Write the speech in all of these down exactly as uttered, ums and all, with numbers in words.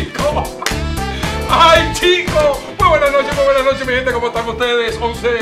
chicos! ¡Ay, chicos! Muy buenas noches, muy buenas noches, mi gente. ¿Cómo están ustedes? once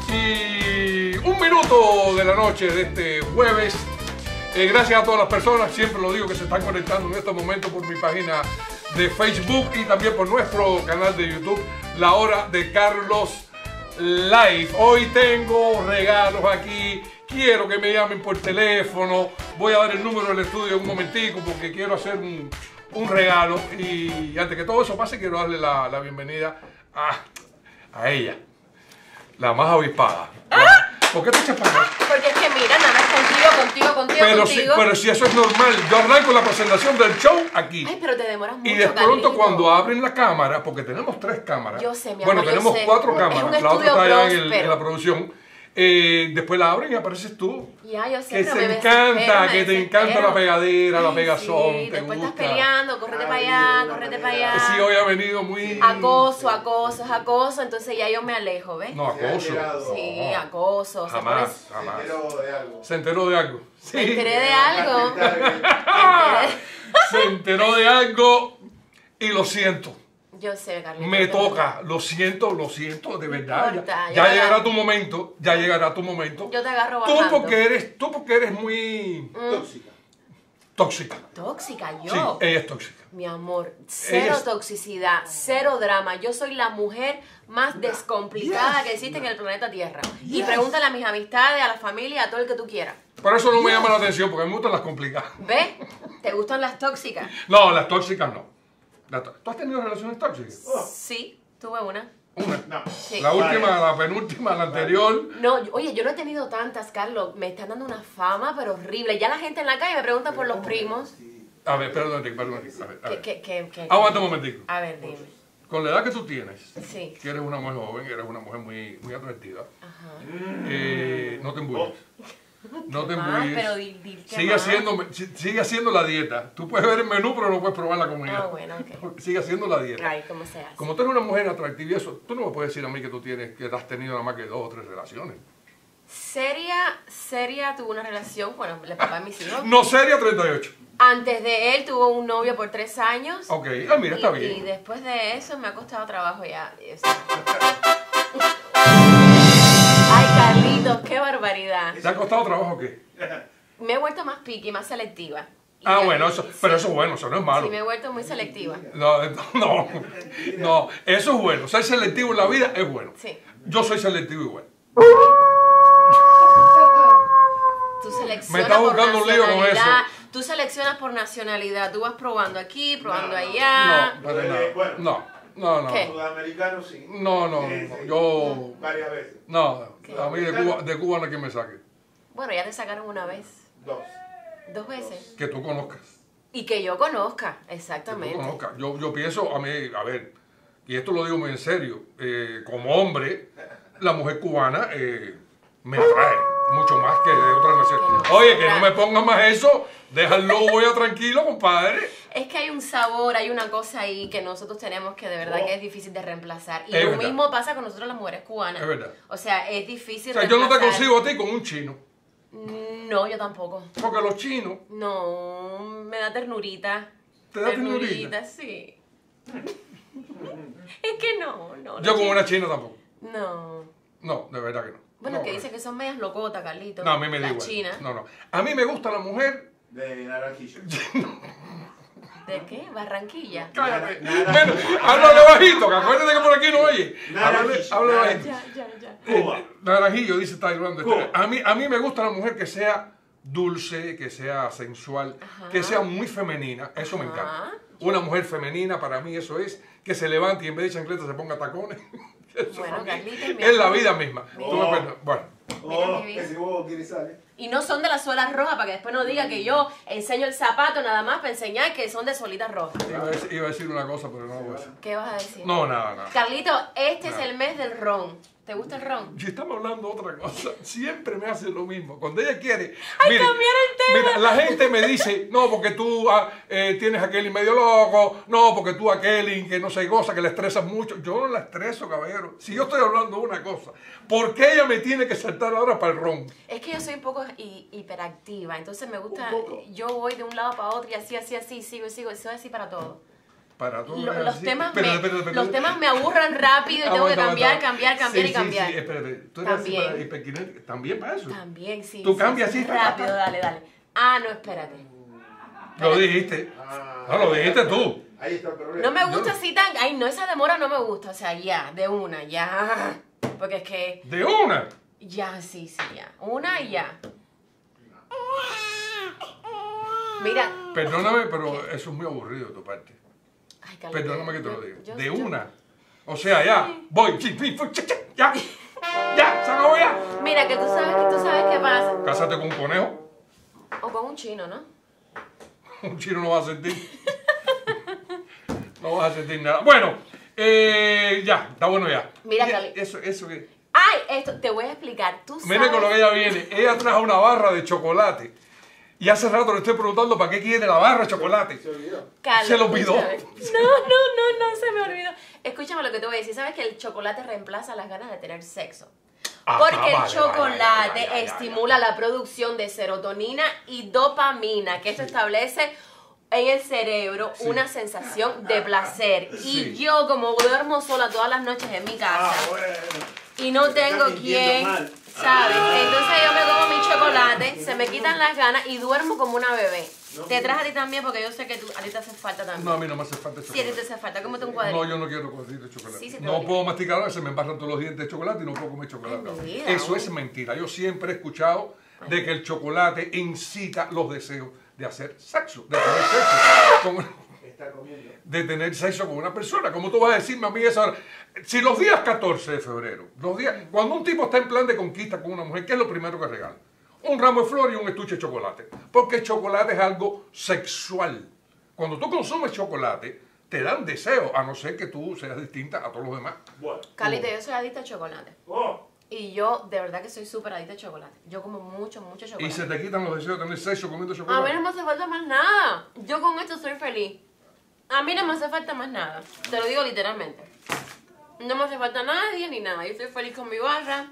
y un minuto de la noche de este jueves. Eh, gracias a todas las personas, siempre lo digo, que se están conectando en este momento por mi página de Facebook y también por nuestro canal de YouTube, La Hora de Carlos Live. Hoy tengo regalos aquí. Quiero que me llamen por teléfono. Voy a dar el número del estudio en un momentico porque quiero hacer un, un regalo. Y antes que todo eso pase, quiero darle la, la bienvenida a, a ella, la más avispada. ¡Ah! ¿Por qué te echas para acá? Porque es que mira, nada más contigo, contigo, contigo, Pero contigo. si, pero si eso es normal, yo arranco la presentación del show aquí. Ay, pero te demoras mucho, Y de pronto Carlito. cuando abren la cámara, porque tenemos tres cámaras. Yo sé, mi Bueno, amor, yo tenemos sé. cuatro Es cámaras. un La otra estudio está allá en, el- próspero. en la producción. Eh, después la abren y apareces tú. Ya, yo sé, Que pero se me encanta, desespero, me que te encanta desespero. la pegadera, la Ay, pegazón, sí, te después gusta. estás peleando, correte para allá, correte para allá. Sí, hoy ha venido muy... Acoso, acoso, es acoso, entonces ya yo me alejo, ¿ves? No, acoso. Sí, No. acoso. o sea, Jamás, por jamás. de algo. Se enteró de algo. Sí. Me enteré de algo. Me enteré- Se enteró de algo y lo siento. Yo sé, Carlito. Me yo- toca, lo siento, lo siento, de verdad. importa, ya yo ya te llegará agarro. tu momento, ya llegará tu momento. Yo te agarro Tú bajando. porque eres, tú porque eres muy Tóxica. tóxica. Tóxica, yo. Sí, ella es tóxica. Mi amor, cero Ella es- toxicidad, cero drama. Yo soy la mujer más descomplicada que existe en el planeta Tierra. Y pregúntale a mis amistades, a la familia, a todo el que tú quieras. Por eso no me llama la atención, porque me gustan las complicadas. ¿Ves? ¿Te gustan las tóxicas? No, las tóxicas no. La tó- ¿Tú has tenido relaciones tóxicas? Sí, tuve una. Una. No. Sí. La última, la penúltima, la anterior. No, yo- oye, yo no he tenido tantas, Carlos. Me están dando una fama, pero horrible. Ya la gente en la calle me pregunta por los primos. A ver, perdón, perdón. A ver, a ¿Qué, ver. qué, qué, qué? Aguanta un momentico. A ver, dime. Con la edad que tú tienes, Sí. que eres una mujer joven, eres una mujer muy, muy atractiva, Ajá. eh, no te embulles. No te mal, embulles. pero di- di- qué Sigue mal. haciendo, si- sigue haciendo la dieta. Tú puedes ver el menú, pero no puedes probar la comida. Ah, bueno, ok. Sigue haciendo la dieta. Ay, ¿cómo se hace? Como tú eres una mujer atractiva y eso, tú no me puedes decir a mí que tú tienes, que has tenido nada más que dos o tres relaciones. Seria, seria tuvo una relación, bueno, el papá de mis hijos. No seria, treinta y ocho. Antes de él tuvo un novio por tres años. Ok, ah, mira, está y, y bien. después de eso me ha costado trabajo ya. Eso. Ay, Carlitos, qué barbaridad. ¿Te ha costado trabajo o qué? Me he vuelto más piqui, más selectiva. Y Ah, ya- bueno, eso, sí, pero eso es bueno, eso no es malo. Sí, me he vuelto muy selectiva. No, no, no, eso es bueno. Ser selectivo en la vida es bueno. Sí. Yo soy selectivo igual. Tú seleccionas Me estás por buscando un lío con nacionalidad. eso. Tú seleccionas por nacionalidad. Tú vas probando aquí, probando allá. No, para Eh, nada. bueno. No, no, no. ¿Qué? Sudamericano sí. No, no, Eh, no, sí. yo... Varias veces. No, a mí de Cuba, de Cuba no hay quien me saque. Bueno, ya te sacaron una vez. Dos. Dos veces. Que tú conozcas. Y que yo conozca, Que tú exactamente. conozcas. Yo, yo pienso, a mí, a ver, y esto lo digo muy en serio, eh, como hombre, la mujer cubana eh, me atrae mucho más que de otras naciones. Que no. Oye, que no me pongan más eso, déjalo, voy a tranquilo, compadre. Es que hay un sabor, hay una cosa ahí que nosotros tenemos que de verdad que es difícil de reemplazar. Y Es lo verdad. mismo pasa con nosotros las mujeres cubanas. Es verdad. O sea, es difícil O sea, yo no te reemplazar. consigo a ti con un chino, No, yo tampoco. porque los chinos No, me da ternurita. ¿Te da ternurita? Sí. Es que no, no. yo los con una chinos- china tampoco. No. No, de verdad que no. Bueno, No, que no. dicen que son medias locotas, Carlitos. No, a mí me da Las igual. chinas. No, no. A mí me gusta la mujer. De Naranjillo. ¿De qué? Barranquilla. Cállate. Nada. Bueno, háblale bajito, que acuérdate que por aquí no oye. Háblale, Naranjillo, háblale naranjillo. bajito. Ya, ya, ya. Cuba. Eh, Naranjillo, dice Taiwán. Cuba. A mí, a mí me gusta la mujer que sea dulce, que sea sensual, Ajá. que sea muy femenina. Eso me Ajá. encanta. Una mujer femenina, para mí eso es que se levante y en vez de chancleta se ponga tacones. Eso Bueno, para mí Carlitos, mi es la amor. vida misma. Mira. Tú me perdonas. Bueno, Mira Oh, mi vida. que si vos quieres salir. Y no son de las suelas rojas, para que después no diga que yo enseño el zapato nada más para enseñar que son de solitas rojas. iba a decir, iba a decir una cosa, pero no lo voy a decir. ¿Qué vas a decir? No, nada, nada. Carlito, este No. es el mes del ron. ¿Te gusta el ron? Si estamos hablando de otra cosa, siempre me hace lo mismo. Cuando ella quiere... ¡Ay, mire, cambiar el tema! mira, la gente me dice, no, porque tú ah, eh, tienes a Kelly medio loco, no, porque tú a Kelly que no se goza, que la estresas mucho. Yo no la estreso, caballero. Si yo estoy hablando de una cosa, ¿por qué ella me tiene que saltar ahora para el ron? Es que yo soy un poco hi- hiperactiva, entonces me gusta, Un poco. yo voy de un lado para otro y así, así, así, sigo y sigo, y soy así para todo. Para todo Lo- es los, así. temas Espérate, me, espérate, espérate. los temas me aburran rápido y tengo que Aguanta, cambiar, aguanta. cambiar, cambiar Sí, y sí, cambiar. Sí, espérate. Tú eres así También. para hiperkinética. También para eso. También, sí. Tú sí, cambias sí, así, ta, ta, rápido, ta. dale, dale. Ah, no, espérate. Lo dijiste. Ah, No, lo dijiste tú. Ahí está el problema. No me gusta Yo- así tan... Ay, no, esa demora no me gusta. O sea, ya, de una, ya. Porque es que... De una. Ya, sí, sí, ya. Una y ya. Mira. Perdóname, pero eso es muy aburrido de tu parte. Ay, Carlos, Perdóname que te yo- lo diga. yo- De yo- una. O sea, ya. Voy. Chi, chi, fu, cha, cha, Ya. Ya. Se acabó ya. Mira, que tú sabes que tú sabes qué pasa. Cásate con un conejo. O con un chino, ¿no? Un chino no va a sentir. No vas a sentir nada. Bueno, eh, ya. Está bueno ya. Mira, Y Cali. Eso, eso que. Ay, esto, te voy a explicar. Tú sabes... Mire con lo que ella viene. Ella trajo una barra de chocolate. Y hace rato le estoy preguntando para qué quiere la barra de chocolate. Se olvidó. Carlos, Se lo olvidó. escúchame. No, no, no, no, se me olvidó. Escúchame lo que te voy a decir. ¿Sabes que el chocolate reemplaza las ganas de tener sexo? Ah, Porque vale, el vale, chocolate vale, vale, vale, estimula la producción de serotonina y dopamina, que esto establece en el cerebro Sí. una sensación de placer. Sí. Y yo, como duermo sola todas las noches en mi casa Ah, bueno. y no tengo Estás mintiendo quien, mal. ¿sabes? Entonces yo me como mi chocolate, se me quitan las ganas y duermo como una bebé. Te traje a ti también porque yo sé que tú, a ti te hace falta también. No, a mí no me hace falta Sí, a ti te chocolate. hace falta. ¿Cómo te un cuadrito? No, yo no quiero cuadrito de chocolate. Sí, sí te no lo digo. puedo masticar, se me embarran todos los dientes de chocolate y no puedo comer chocolate. Ay, mi vida, Eso uy. es mentira. Yo siempre he escuchado de que el chocolate incita los deseos de hacer sexo, de tener sexo con, Está comiendo. de tener sexo con una persona. ¿Cómo tú vas a decirme a mí eso ahora? Si los días catorce de febrero, los días, cuando un tipo está en plan de conquista con una mujer, ¿qué es lo primero que regala? Un ramo de flores y un estuche de chocolate. Porque el chocolate es algo sexual. Cuando tú consumes chocolate, te dan deseo, a no ser que tú seas distinta a todos los demás. Bueno. Calita, yo soy adicta al chocolate. Oh. Y yo, de verdad que soy súper adicta al chocolate. Yo como mucho, mucho chocolate. Y se te quitan los deseos de tener sexo comiendo A mí chocolate. no me hace falta más nada. Yo con esto soy feliz. A mí no me hace falta más nada. Te lo digo literalmente. No me hace falta nadie ni nada. Yo estoy feliz con mi barra.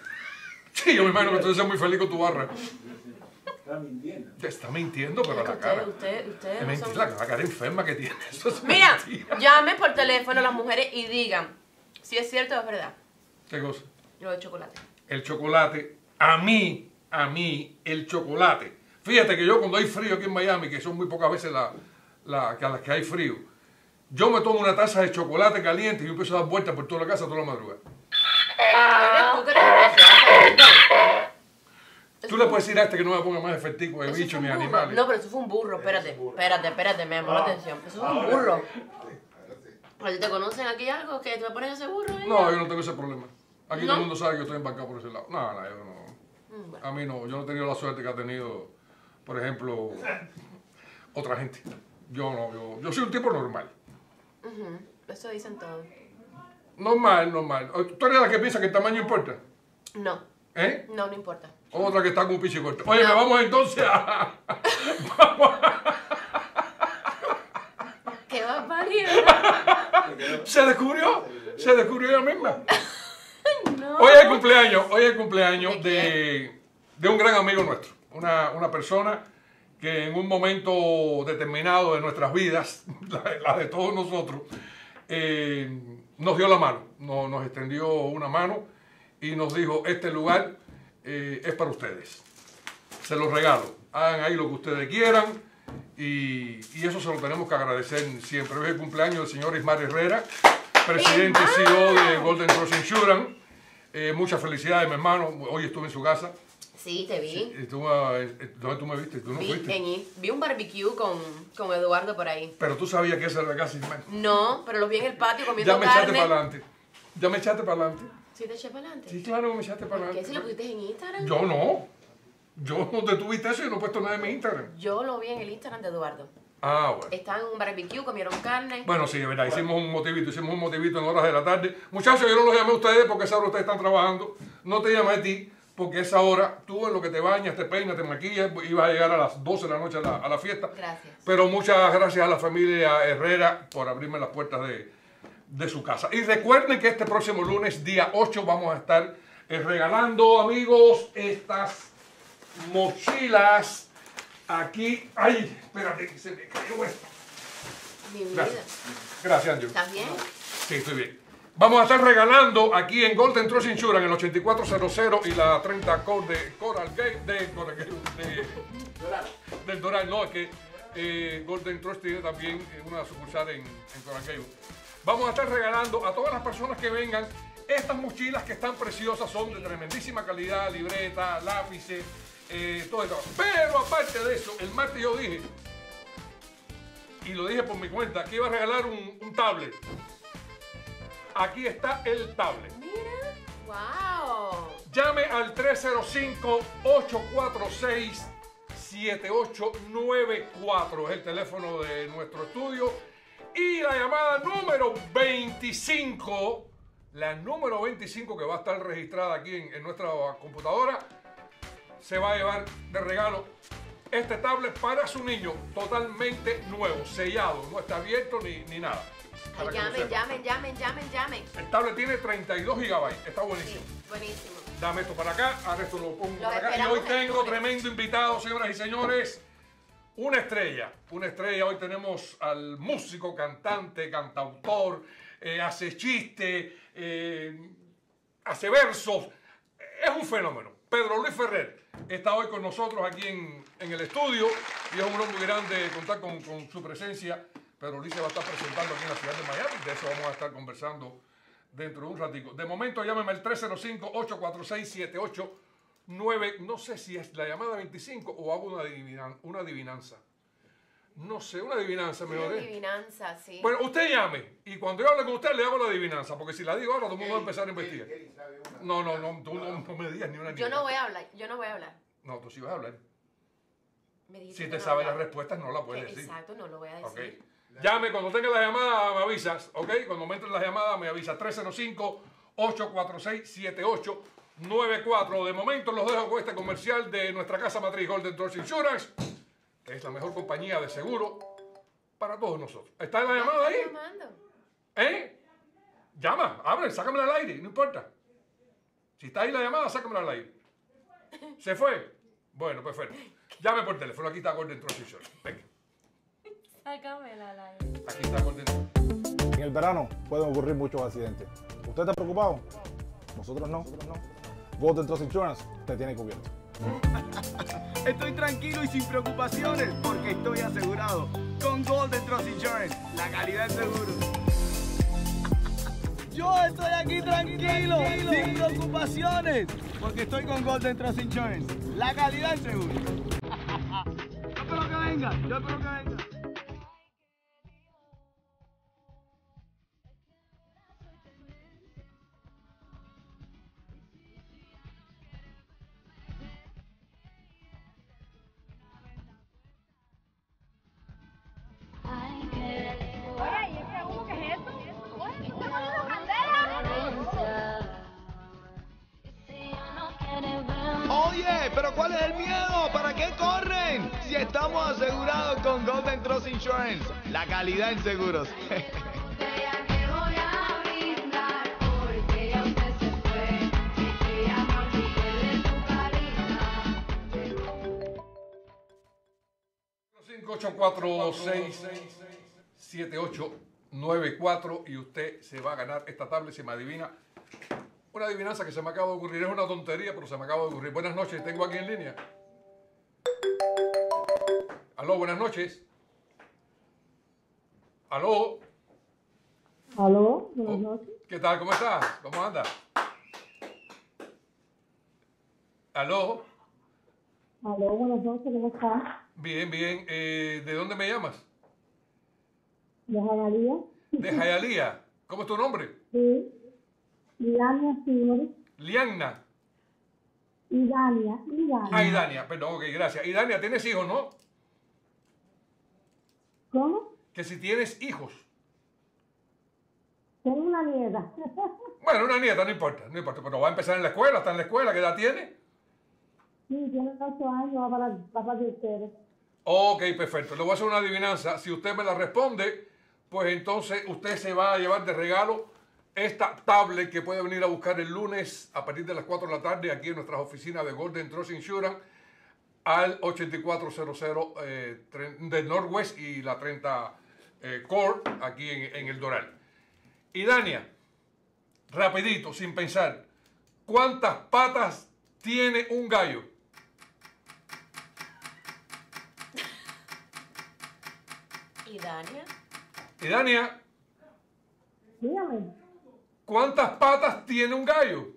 Sí, yo me imagino que tú eres muy feliz con tu barra. Está mintiendo. Te está mintiendo, pero a la Ustedes, cara. ustedes, ustedes Es no mentira, son... la cara enferma que tiene. Eso es Mira, mentira. llamen por teléfono a las mujeres y digan si es cierto o es verdad. ¿Qué cosa? Lo de chocolate. El chocolate, a mí, a mí, el chocolate. Fíjate que yo cuando hay frío aquí en Miami, que son muy pocas veces la, la, que a las que hay frío, yo me tomo una taza de chocolate caliente y yo empiezo a dar vueltas por toda la casa toda la madrugada. Eres tú que eres graciosa. Tú le puedes decir a este que no me ponga más efectivo de Eso bichos fue ni un burro. animales. No, pero eso fue un burro, espérate, es un burro. espérate, espérate, me llamó la Ah. atención. Eso fue un Ahora burro. sí. ¿A ti te conocen aquí algo que te ponen ese burro? ahí? No, yo no tengo ese problema. Aquí ¿No? todo el mundo sabe que yo estoy embarcado por ese lado. No, no, yo no. Mm, bueno. A mí no. Yo no he tenido la suerte que ha tenido, por ejemplo, otra gente. Yo no, yo, yo soy un tipo normal. Ujú, eso dicen todos. Normal, normal. ¿Tú eres la que piensa que el tamaño importa? No, ¿Eh? no, no importa. Otra que está con un pichi corto. Oye, No. me vamos entonces a... vamos a- ¡Qué barbaridad! ¿Se descubrió? ¿Se descubrió ella misma? No. Hoy es el cumpleaños, hoy es el cumpleaños ¿De de, de un gran amigo nuestro. Una, una persona que en un momento determinado de nuestras vidas, la, la de todos nosotros, eh, nos dio la mano, nos, nos extendió una mano y nos dijo, este lugar eh, es para ustedes. Se los regalo. Hagan ahí lo que ustedes quieran y, y eso se lo tenemos que agradecer siempre. Hoy es el cumpleaños del señor Ismar Herrera, presidente y C E O de Golden Cross Insurance. Eh, muchas felicidades, mi hermano. Hoy estuve en su casa. Sí, te vi. Y tú, eh, ¿dónde tú me viste? Tú no Vi, fuiste. en I- vi un barbecue con, con Eduardo por ahí. Pero tú sabías que esa era la casa de Ismar. No, pero los vi en el patio comiendo Ya me echaste carne. para adelante. Ya me echaste para adelante. ¿Sí te eché para adelante? Sí, claro, me echaste para ¿Por qué? adelante. ¿Si lo pusiste en Instagram? Yo no. Yo no te tuviste eso y no he puesto nada en mi Instagram. Yo lo vi en el Instagram de Eduardo. Ah, bueno. Estaban en un barbecue, comieron carne. Bueno, sí, es verdad, hicimos un motivito, hicimos un motivito en horas de la tarde. Muchachos, yo no los llamé a ustedes porque a esa hora ustedes están trabajando. No te llamé a ti porque a esa hora tú en lo que te bañas, te peinas, te maquillas, ibas a llegar a las doce de la noche a la, a la fiesta. Gracias. Pero muchas gracias a la familia Herrera por abrirme las puertas de, de su casa. Y recuerden que este próximo lunes, día ocho, vamos a estar eh, regalando, amigos, estas mochilas aquí. ¡Ay! Espérate, que se me cayó esto. Mi vida. Gracias. Gracias, Angel. ¿Estás bien? Sí, estoy bien. Vamos a estar regalando aquí en Golden Trust Insurance, en el ochenta y cuatro cero cero y la treinta Core de Coral Gate, de Coral Gate, de, del Doral. No, es que eh, Golden Trust tiene también una sucursal en, en Coral Gate. Vamos a estar regalando a todas las personas que vengan estas mochilas que están preciosas, son de tremendísima calidad, libreta, lápices, eh, todo eso. Pero aparte de eso, el martes yo dije, y lo dije por mi cuenta, que iba a regalar un, un tablet. Aquí está el tablet. Mira. Wow. Llame al tres cero cinco, ocho cuatro seis, siete ocho nueve cuatro. Es el teléfono de nuestro estudio. Y la llamada número veinticinco, la número veinticinco que va a estar registrada aquí en, en nuestra computadora, se va a llevar de regalo este tablet para su niño, totalmente nuevo, sellado, no está abierto ni, ni nada. Ay, llamen, llamen, llamen, llamen, llamen. El tablet tiene treinta y dos gigabytes, está buenísimo. Sí, buenísimo. Dame esto para acá, ahora esto lo pongo Los para acá. Y esperamos hoy el tengo lunes. tremendo invitado, señoras y señores. Una estrella, una estrella. Hoy tenemos al músico, cantante, cantautor, eh, hace chiste, eh, hace versos. Es un fenómeno. Pedro Luis Ferrer está hoy con nosotros aquí en, en el estudio y es un honor muy grande contar con, con su presencia. Pedro Luis se va a estar presentando aquí en la ciudad de Miami. De eso vamos a estar conversando dentro de un ratico. De momento, llámeme al tres cero cinco, ocho cuatro seis, siete ocho nueve. No sé si es la llamada veinticinco o hago una, adivinan, una adivinanza. No sé, una adivinanza Una mejor. ¿eh? adivinanza, sí. Bueno, usted llame y cuando yo hable con usted le hago la adivinanza. Porque si la digo ahora, todo el mundo va a empezar a investigar. No, no, no, tú no, no me digas ni una ni Yo no otra. voy a hablar, yo no voy a hablar. No, tú sí vas a hablar. Me dijiste Si que te no sabes las hablara. respuestas, no la puedes Que- decir. Exacto, no lo voy a Ok. decir. Llame, cuando tenga la llamada me avisas, ¿ok? Cuando me entre la llamada me avisa tres cero cinco, ocho cuatro seis, siete ocho nueve cuatro. De momento los dejo con este comercial de nuestra casa matriz Golden Trust Insurance, que es la mejor compañía de seguro para todos nosotros. ¿Está en la llamada ahí? ¿Estás llamando? ¿Eh? Llama, abre, sácamela al aire, no importa. Si está ahí la llamada, sácamela al aire. ¿Se fue? Bueno, perfecto. Llame por teléfono, aquí está Golden Trust Insurance. Venga, Sácamela al aire. aquí está Golden Trust. En el verano pueden ocurrir muchos accidentes. ¿Usted está preocupado? Nosotros no. Golden Trust Insurance te tiene cubierto. Estoy tranquilo y sin preocupaciones porque estoy asegurado con Golden Trust Insurance, la calidad del seguro. Yo estoy aquí tranquilo, sin preocupaciones porque estoy con Golden Trust Insurance, la calidad del seguro. Yo espero que venga, yo espero que venga. Oye, ¿y ese humo qué es eso? Oye, ¿está con una bandera? Oye, pero ¿cuál es el miedo? ¿Para qué corren? Si estamos asegurados con Golden Trust Insurance, la calidad en seguros. cinco ocho cuatro seis, siete ocho nueve cuatro y usted se va a ganar esta tablet si me adivina. Una adivinanza que se me acaba de ocurrir, es una tontería, pero se me acaba de ocurrir. Buenas noches, tengo aquí en línea. Aló, buenas noches. Aló. Aló, buenas Oh, noches. ¿qué tal? ¿Cómo estás? ¿Cómo andas? Aló. Aló, buenas noches, ¿cómo estás? Bien, bien. Eh, ¿de dónde me llamas? ¿De Jayalía? De Hialeah. ¿Cómo es tu nombre? Sí. Idania, sí, Lianna. Idania, Idania. Ah, Idania, perdón, ok, gracias. Idania, ¿tienes hijos, no? ¿Cómo? Que si tienes hijos. Tengo una nieta. Bueno, una nieta, no importa, no importa, pero va a empezar en la escuela, está en la escuela, ¿qué edad tiene? Sí, tiene ocho años, va para, va para tercero. Ok, perfecto, le voy a hacer una adivinanza. Si usted me la responde, pues entonces usted se va a llevar de regalo esta tablet que puede venir a buscar el lunes a partir de las cuatro de la tarde aquí en nuestras oficinas de Golden Trust Insurance al ochenta y cuatro cero cero eh, del Northwest y la treinta eh, Core, aquí en, en el Doral. Y Dania, rapidito, sin pensar, ¿cuántas patas tiene un gallo? ¿Y Dania? Y Dania, Dígame. ¿cuántas patas tiene un gallo?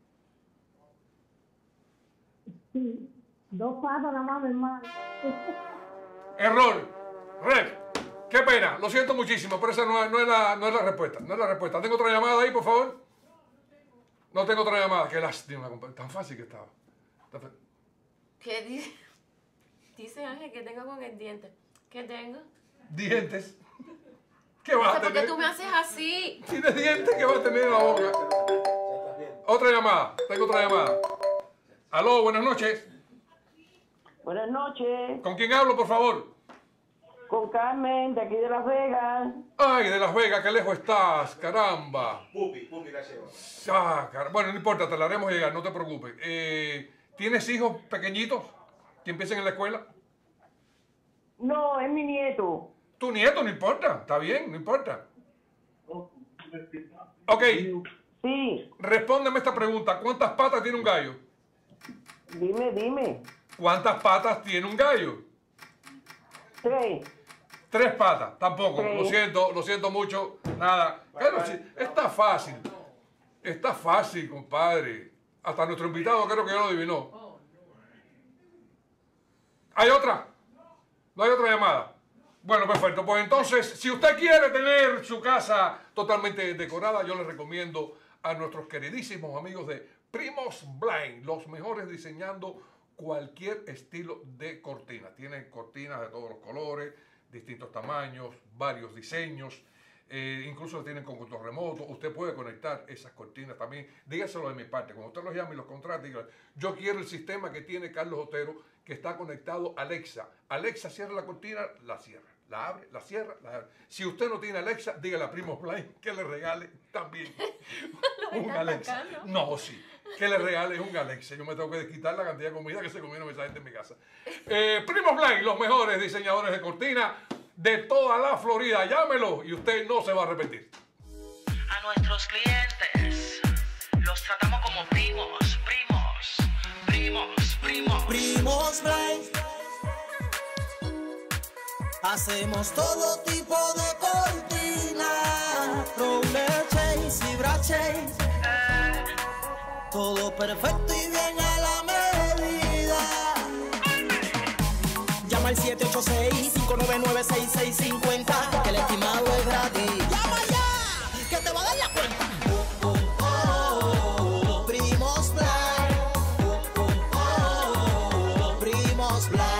Sí. Dos patas nada más, mi hermano. Error. Ref, qué pena, lo siento muchísimo, pero esa no es, no es la, no es la respuesta. No es la respuesta. ¿Tengo otra llamada ahí, por favor? No tengo otra llamada. Qué lástima, compadre. Tan fácil que estaba. Tan fa- ¿Qué dice? Dice Ángel que tengo con el diente. ¿Qué tengo? Dientes. ¿Qué vas a ¿Por qué tener? tú me haces así? Tienes dientes que vas a tener en la boca. Otra llamada. Tengo otra llamada. Aló, buenas noches. Buenas noches, ¿Con quién hablo, por favor? con Carmen de aquí de Las Vegas. Ay, de Las Vegas, qué lejos estás, caramba. Pupi, Pupi la lleva. Ah, car- Bueno, no importa, te la haremos llegar, no te preocupes. Eh, ¿Tienes hijos pequeñitos que empiecen en la escuela? No, es mi nieto. Tu nieto, no importa, está bien, no importa. Ok, Sí, respóndeme esta pregunta. ¿Cuántas patas tiene un gallo? dime, dime. ¿Cuántas patas tiene un gallo? Tres. Tres patas, tampoco. Tres. Lo siento, lo siento mucho. Nada. Claro, sí, está fácil. Está fácil, compadre. Hasta nuestro invitado creo que ya lo adivinó. ¿Hay otra? ¿No hay otra llamada? Bueno, perfecto. Pues entonces, si usted quiere tener su casa totalmente decorada, yo le recomiendo a nuestros queridísimos amigos de Primos Blind, los mejores diseñando cualquier estilo de cortina. Tienen cortinas de todos los colores, distintos tamaños, varios diseños. Eh, incluso tienen con control remoto. Usted puede conectar esas cortinas también. Dígaselo de mi parte. Cuando usted los llame y los contrate, dígale, yo quiero el sistema que tiene Carlos Otero, que está conectado a Alexa. Alexa cierra la cortina, la cierra. La abre, la cierra, la abre. Si usted no tiene Alexa, dígale a Primo Blind que le regale también un estás Alexa. atacando. No, sí. Que le regale un Alexa. Yo me tengo que desquitar la cantidad de comida que se comieron esa gente en mi casa. Eh, Primo Blind, los mejores diseñadores de cortina de toda la Florida. Llámelo y usted no se va a arrepentir. A nuestros clientes los tratamos como primos, primos, primos, primos. Primos Blind. Hacemos todo tipo de cortina, roller chase y bra chase, todo perfecto y bien a la medida. Llama al siete ocho seis, cinco nueve nueve, seis seis cinco cero, que el estimado es gratis. Llama ya, que te va a dar la cuenta. Oh, oh, oh, oh, Primos Blind. Oh, oh, oh, Primos Blind.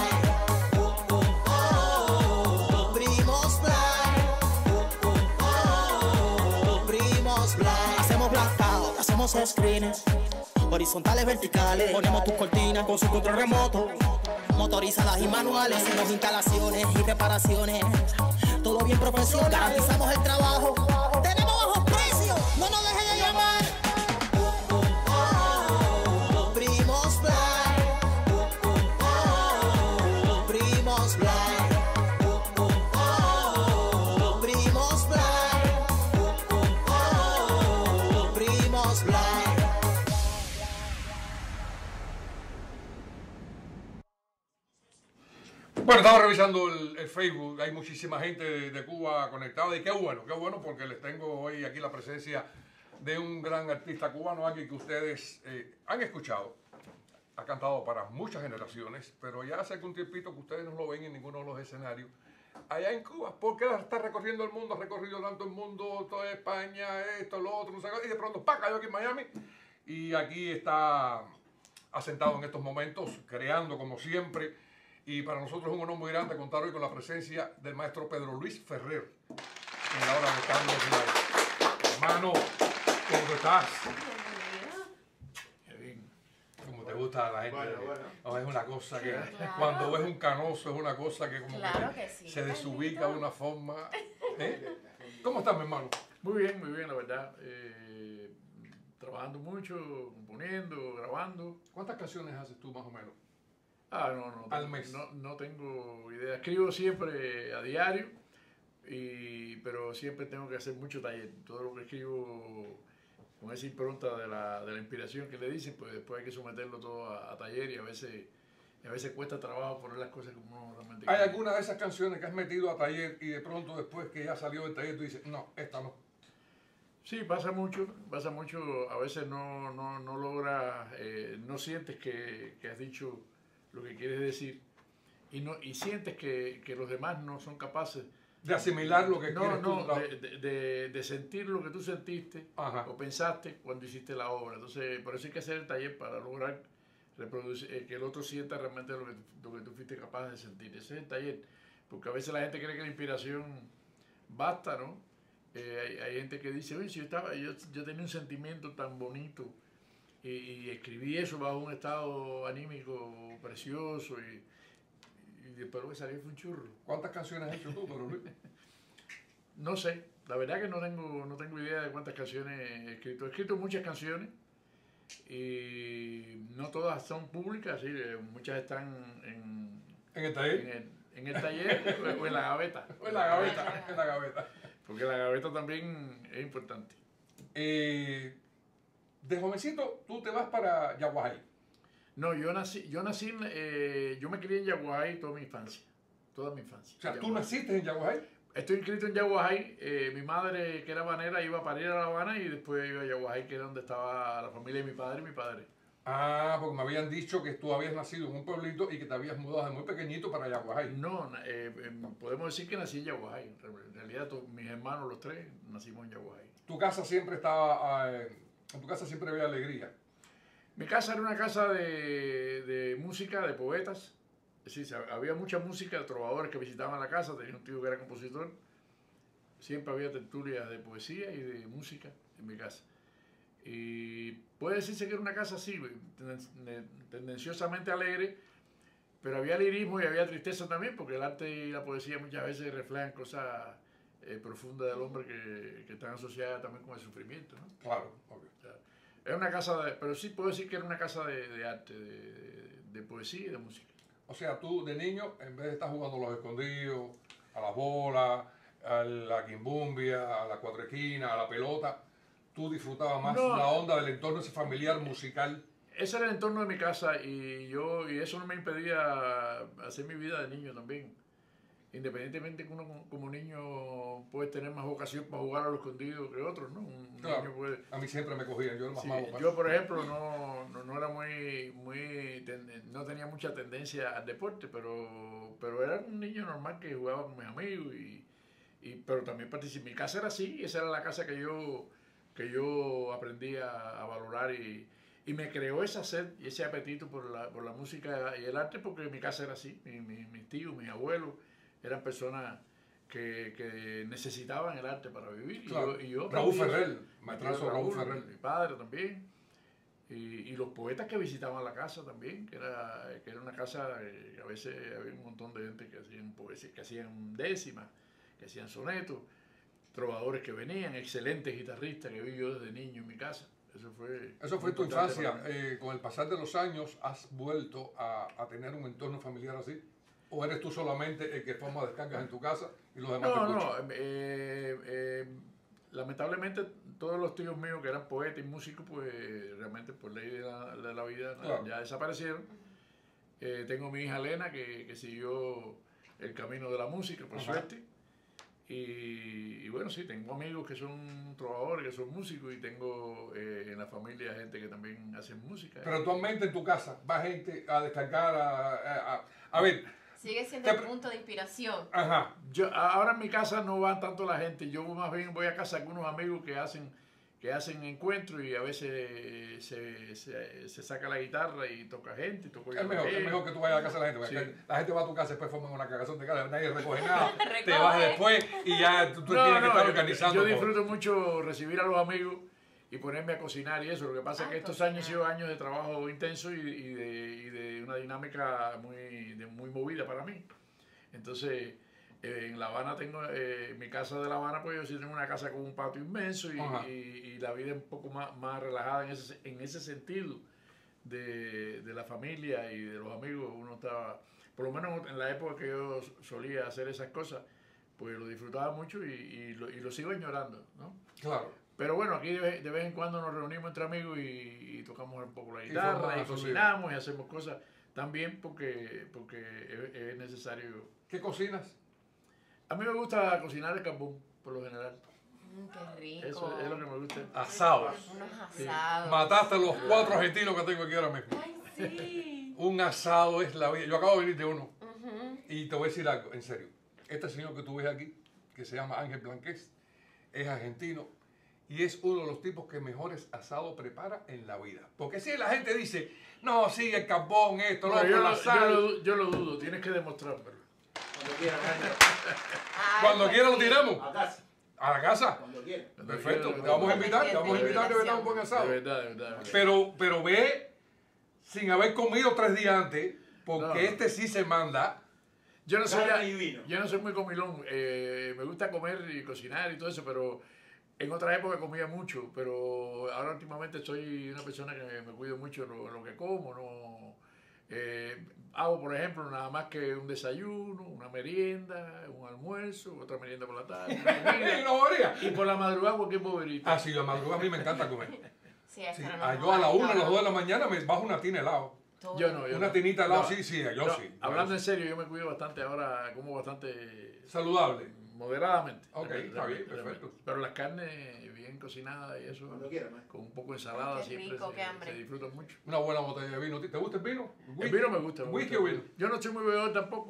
Hacemos screens, horizontales, verticales. Ponemos tus cortinas con su control remoto, motorizadas y manuales. Hacemos instalaciones y reparaciones, todo bien profesional. Garantizamos el trabajo, tenemos bajos precios. No nos dejen de llamar. Oh, oh, oh, oh, Primos Blind. Oh, oh, oh, oh, Primos Blind. Oh, oh, oh, oh, Primos Blind. Bueno, estaba revisando el, el Facebook, hay muchísima gente de, de Cuba conectada y qué bueno, qué bueno porque les tengo hoy aquí la presencia de un gran artista cubano, alguien que ustedes eh, han escuchado, ha cantado para muchas generaciones, pero ya hace algún tiempito que ustedes no lo ven en ninguno de los escenarios allá en Cuba, porque está recorriendo el mundo, ha recorrido tanto el mundo, toda España, esto, lo otro, no sé qué, y de pronto ¡pac! Cayó aquí en Miami y aquí está asentado en estos momentos, creando como siempre. Y para nosotros es un honor muy grande contar hoy con la presencia del maestro Pedro Luis Ferrer, en la hora de Carlos Vidal. Hermano, ¿cómo estás? Qué bien. Como te gusta a la gente. Bueno, bueno. No, es una cosa que Claro. cuando ves un canoso es una cosa que como Claro que, que sí, se desubica de Carlito. una forma. ¿Eh? ¿Cómo estás, mi hermano? Muy bien, muy bien, la verdad. Eh, trabajando mucho, componiendo, grabando. ¿Cuántas canciones haces tú más o menos? Ah, no, no. Al tengo- mes. No, no tengo idea. Escribo siempre a diario. y, pero siempre tengo que hacer mucho taller. Todo lo que escribo con esa impronta de la, de la inspiración que le dicen, pues después hay que someterlo todo a, a taller y a veces, y a veces cuesta trabajo poner las cosas como uno realmente ¿Hay quiere. alguna de esas canciones que has metido a taller y de pronto después que ya salió del taller tú dices, no, esta no? Sí, pasa mucho, pasa mucho. A veces no, no, no logras, eh, no sientes que, que has dicho lo que quieres decir y, no, y sientes que, que los demás no son capaces de asimilar lo que no, quieres no, tú. de, de, de, de sentir lo que tú sentiste Ajá. o pensaste cuando hiciste la obra. Entonces, por eso hay que hacer el taller para lograr reproducir, eh, que el otro sienta realmente lo que, lo que tú fuiste capaz de sentir. Ese es el taller, porque a veces la gente cree que la inspiración basta, ¿no? Eh, hay, hay gente que dice, oye, si yo, estaba, yo, yo tenía un sentimiento tan bonito y, y escribí eso bajo un estado anímico precioso y, y después lo que salió fue un churro. ¿Cuántas canciones has hecho tú, Pedro Luis? No sé, la verdad que no tengo, no tengo idea de cuántas canciones he escrito. He escrito muchas canciones y no todas son públicas, sí, muchas están en, ¿En el taller? En el, en el taller o, o en la gaveta. O en la gaveta, en la gaveta. Porque la gaveta también es importante. Eh, de jovencito, tú te vas para Yaguajay. No, yo nací, yo nací, eh, yo me crié en Yaguajay toda mi infancia, toda mi infancia. O sea, ¿tú Yaguajay. naciste en Yaguajay? Estoy inscrito en Yaguajay. Eh, mi madre, que era habanera, iba a parir a La Habana y después iba a Yaguajay, que era donde estaba la familia de mi padre y mi padre. Ah, porque me habían dicho que tú habías nacido en un pueblito y que te habías mudado desde muy pequeñito para Yaguajay. No, eh, eh, podemos decir que nací en Yaguajay. En realidad, todos, mis hermanos, los tres, nacimos en Yaguajay. Tu casa siempre estaba, eh, en tu casa siempre había alegría. Mi casa era una casa de, de música, de poetas. Sí, había mucha música, trovadores que visitaban la casa, tenía un tío que era compositor. Siempre había tertulias de poesía y de música en mi casa. Y puede decirse que era una casa así, tendenciosamente alegre, pero había lirismo y había tristeza también, porque el arte y la poesía muchas veces reflejan cosas eh, profundas del hombre que, que están asociadas también con el sufrimiento, ¿no? Claro, obvio. O sea, era una casa, de, pero sí puedo decir que era una casa de, de arte, de, de, de poesía y de música. O sea, tú de niño, en vez de estar jugando a los escondidos, a las bolas, a la quimbumbia, a la cuatrequina, a la pelota, tú disfrutabas más No. la onda del entorno ese familiar musical. Ese era el entorno de mi casa y yo y eso no me impedía hacer mi vida de niño también. Independientemente que uno como niño puede tener más vocación para jugar a los escondidos que otros, ¿no? Un Claro, niño puede... a mí siempre me cogían, yo era más Sí, mago. yo, por ejemplo, no, no, no era muy, muy ten- no tenía mucha tendencia al deporte, pero, pero era un niño normal que jugaba con mis amigos y, y pero también participé. Mi casa era así, esa era la casa que yo, que yo aprendí a, a valorar y, y me creó esa sed y ese apetito por la, por la música y el arte porque mi casa era así, mi, mi, mis tíos, mis abuelos eran personas que, que necesitaban el arte para vivir. Claro. Y yo, y yo Raúl aprendí eso. Ferrer, maestrazo Raúl Ferrer. Mi padre también. Y, y los poetas que visitaban la casa también, que era, que era una casa que a veces había un montón de gente que hacían poesía, que hacían décimas, que hacían sonetos, trovadores que venían, excelentes guitarristas que vi yo desde niño en mi casa. Eso fue, Eso fue tu importante infancia. para mí. Eh, con el pasar de los años, ¿has vuelto a, a tener un entorno familiar así? ¿O eres tú solamente el que forma descargas en tu casa y los demás te No, escuchan? no, eh, eh, lamentablemente todos los tíos míos que eran poetas y músicos, pues realmente por ley de la, de la vida Claro. ya desaparecieron. Eh, tengo mi hija Elena que, que siguió el camino de la música, por Ajá. suerte. Y, y bueno, sí, tengo amigos que son trovadores, que son músicos y tengo eh, en la familia gente que también hace música. Pero actualmente en tu casa va gente a descargar, a, a, a, a ver, Sigue siendo Te el pre- punto de inspiración. ajá, Yo, ahora en mi casa no van tanto la gente, yo más bien voy a casa de algunos amigos que hacen, que hacen encuentros y a veces se, se, se saca la guitarra y toca gente. Y toco yo es mejor, también. es mejor que tú vayas a la casa de la gente. porque Sí. La gente va a tu casa y después forman una cagazón de casa, nadie recoge nada, te Recoge. vas después y ya tú, tú No, tienes que no, estar yo- organizando Yo todo. disfruto mucho recibir a los amigos y ponerme a cocinar y eso. Lo que pasa es Ah, que estos cocinar. años han sido años de trabajo intenso y, y, de, y de una dinámica muy, de, muy movida para mí. Entonces, eh, en La Habana tengo, eh, mi casa de La Habana, pues yo sí tengo una casa con un patio inmenso y, Ajá. y, y la vida es un poco más, más relajada en ese, en ese sentido de, de la familia y de los amigos. Uno estaba, por lo menos en la época que yo solía hacer esas cosas, pues lo disfrutaba mucho y, y, lo, y lo sigo añorando, ¿no? Claro. Pero bueno, aquí de vez, de vez en cuando nos reunimos entre amigos y, y tocamos un poco la guitarra, y, y cocinamos y hacemos cosas también porque, porque es, es necesario. ¿Qué cocinas? A mí me gusta cocinar el carbón, por lo general. Mm, qué rico. Eso es lo que me gusta. Asados. Unos asados. Sí. Mataste los cuatro argentinos que tengo aquí ahora mismo. Ay, sí. Un asado es la vida. Yo acabo de venir de uno. Uh-huh. Y te voy a decir algo, en serio. Este señor que tú ves aquí, que se llama Ángel Blanqués, es argentino y es uno de los tipos que mejores asados prepara en la vida. Porque si la gente dice, no, sí, el carbón, esto, No, lo yo, otro, lo, la sal. yo, lo, yo lo dudo, tienes que demostrármelo. Cuando quieran. Cuando quiera lo tiramos. A casa. ¿A la casa? Cuando quieran. Perfecto, te vamos a invitar, te vamos a invitar que venga un buen asado. De verdad, de verdad. de verdad. Pero, pero ve sin haber comido tres días antes, porque No. este sí se manda. Yo no, soy, Carne y vino. yo no soy muy comilón, eh, me gusta comer y cocinar y todo eso, pero en otra época comía mucho, pero ahora últimamente soy una persona que me, me cuido mucho lo, lo que como, no eh, hago por ejemplo nada más que un desayuno, una merienda, un almuerzo, otra merienda por la tarde, una comida, No varía. y por la madrugada cualquier boberito. Ah, sí, la madrugada a mí me encanta comer. Sí, esta Sí, no ah, nos yo a la vale, una, a no, las no. dos de la mañana me bajo una tina de helado. Todo. Yo no, yo Una no. tinita de helado, No, sí, sí, yo no, sí. Hablando Yo en sí. serio, yo me cuido bastante ahora, como bastante Saludable. moderadamente. Ok, Realmente, está bien, realmente. perfecto. Pero las carnes bien cocinadas y eso, Cuando quieran, ¿eh? con un poco de ensalada, Ay, qué siempre rico, se, qué hambre. se disfrutan mucho. Una buena botella de vino. ¿Te gusta el vino? El vino me gusta. Me ¿Whisky gusta. o vino? Yo no estoy muy bebedor tampoco.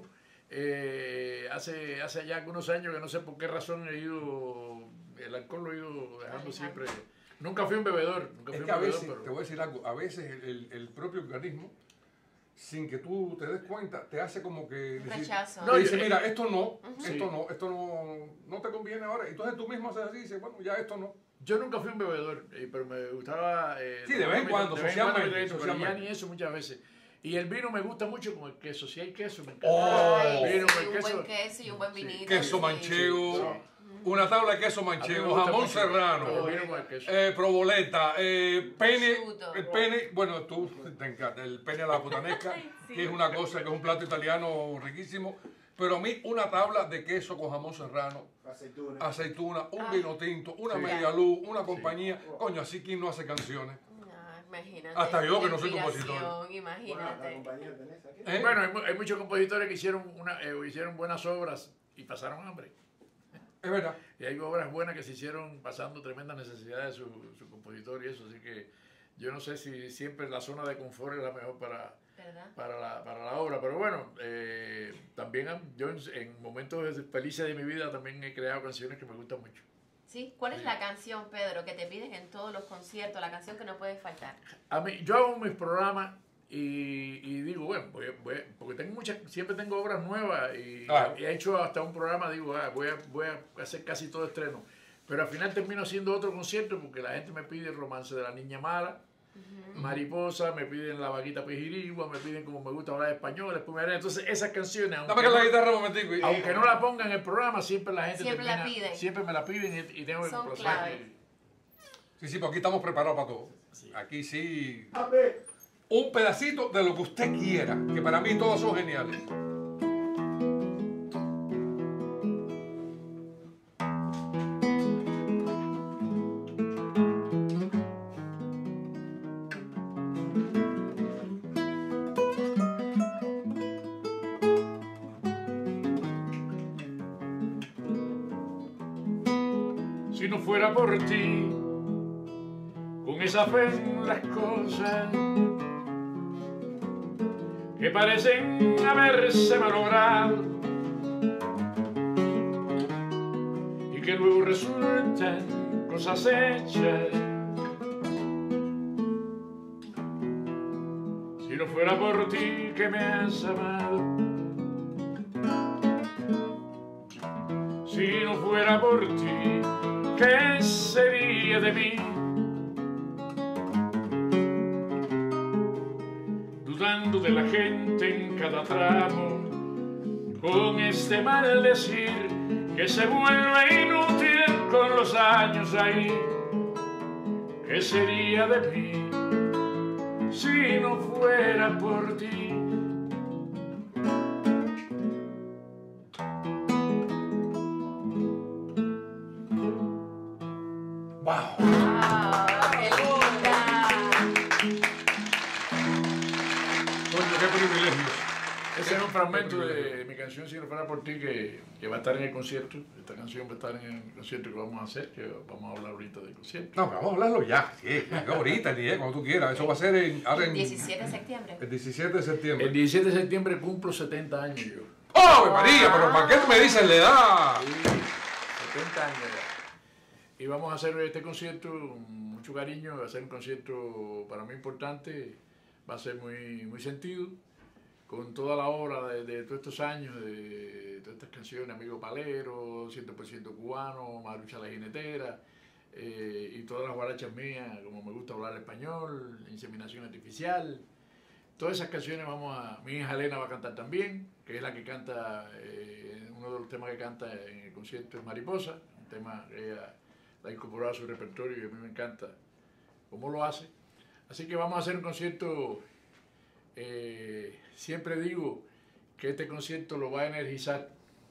Eh, hace, hace ya algunos años que no sé por qué razón he ido, el alcohol lo he ido dejando siempre. Nunca fui un bebedor. Nunca fui Es un que a bebedor, veces, pero- te voy a decir algo, a veces el, el- el propio organismo, sin que tú te des cuenta, te hace como que... Un decir- rechazo. te No, dice, yo- mira, esto no, Ujú. esto Sí. no, esto no, no te conviene ahora. Entonces tú mismo haces así y dices, bueno, ya esto no. Yo nunca fui un bebedor, eh, pero me gustaba... eh, Sí, de vez en tomar cuando, mi- de vez en cuando socialmente, mi traguito, pero ya socialmente. ni eso muchas veces. Y el vino me gusta mucho con el queso. Si hay queso, me encanta. Oh. Ay, Vino sí, con un queso. buen queso y un buen vinito. Queso sí. manchego, Sí. una tabla de queso A mí me manchego, gusta jamón mucho serrano, el vino con el queso. eh, proboleta, eh, pene, Prosciutto. el pene, bueno, tú te encanta, el pene a la putanesca, Ay, sí. que es una cosa, que es un plato italiano riquísimo, pero a mí una tabla de queso con jamón serrano, Aceituna. aceituna, un Ah. vino tinto, una Sí. media luz, una compañía, coño, así quien no hace canciones. No, imagínate. Hasta yo, que la no soy inspiración, compositor. Bueno, la Imagínate. compañía tenés aquí. ¿Eh? Bueno, hay, mu- hay muchos compositores que hicieron, una, eh, hicieron buenas obras y pasaron hambre. Es verdad. Y hay obras buenas que se hicieron pasando tremendas necesidades su, su compositor y eso. Así que yo no sé si siempre la zona de confort es la mejor para, ¿Verdad? para, la, para la obra. Pero bueno, eh, también han- yo en, en momentos felices de mi vida también he creado canciones que me gustan mucho. ¿Sí? ¿Cuál es la canción, Pedro, que te piden en todos los conciertos? La canción que no puede faltar. A mí, yo hago mis programas y, y digo, bueno, voy, a- voy a- porque tengo muchas, siempre tengo obras nuevas y, Claro. y he hecho hasta un programa, digo, ah, voy, a, voy a hacer casi todo estreno. Pero al final termino haciendo otro concierto porque la gente me pide el romance de la niña mala, Mariposa, me piden la vaquita pejirigua, me piden como me gusta hablar español, después me- entonces esas canciones, aunque, Dame que la no, guitarra un momentico. y- aunque no la pongan en el programa, siempre la gente Siempre la termina- piden. siempre me la piden y, y tengo que Son complacer. claves. Sí, sí, pues aquí estamos preparados para todo. Sí. Aquí sí. A ver. Un pedacito de lo que usted quiera, que para mí todos son geniales. Si no fuera por ti, con esa fe en las cosas que parecen haberse malogrado y que luego resultan cosas hechas. Si no fuera por ti que me has amado, si no fuera por ti, ¿qué sería de mí? Dudando de la gente en cada tramo, con este maldecir que se vuelve inútil con los años ahí. ¿Qué sería de mí si no fuera por ti? ¡Wow! ¡Qué linda! Coño, qué privilegio. Ese es un fragmento de mi canción Si no fuera por ti, que, que va a estar en el concierto. Esta canción va a estar en el concierto que vamos a hacer, que vamos a hablar ahorita del concierto. No, pero vamos a hablarlo ya. Sí, ahorita, ni eh, cuando tú quieras. Eso va a ser en, ahora en diecisiete de septiembre. el diecisiete de septiembre. El diecisiete de septiembre cumplo setenta años yo. ¡Oh, María! Pero ¿para qué tú me dices la edad? Sí, setenta años ya. Y vamos a hacer este concierto con mucho cariño. Va a ser un concierto para mí importante. Va a ser muy, muy sentido. Con toda la obra de, de todos estos años, de, de todas estas canciones, Amigo Palero, cien por ciento cubano, Marucha la Jinetera, eh, y todas las guarachas mías, como Me gusta hablar español, Inseminación Artificial. Todas esas canciones vamos a... Mi hija Elena va a cantar también, que es la que canta, eh, uno de los temas que canta en el concierto es Mariposa, un tema que ella la ha incorporado a su repertorio y a mí me encanta cómo lo hace. Así que vamos a hacer un concierto... Eh, siempre digo que este concierto lo va a energizar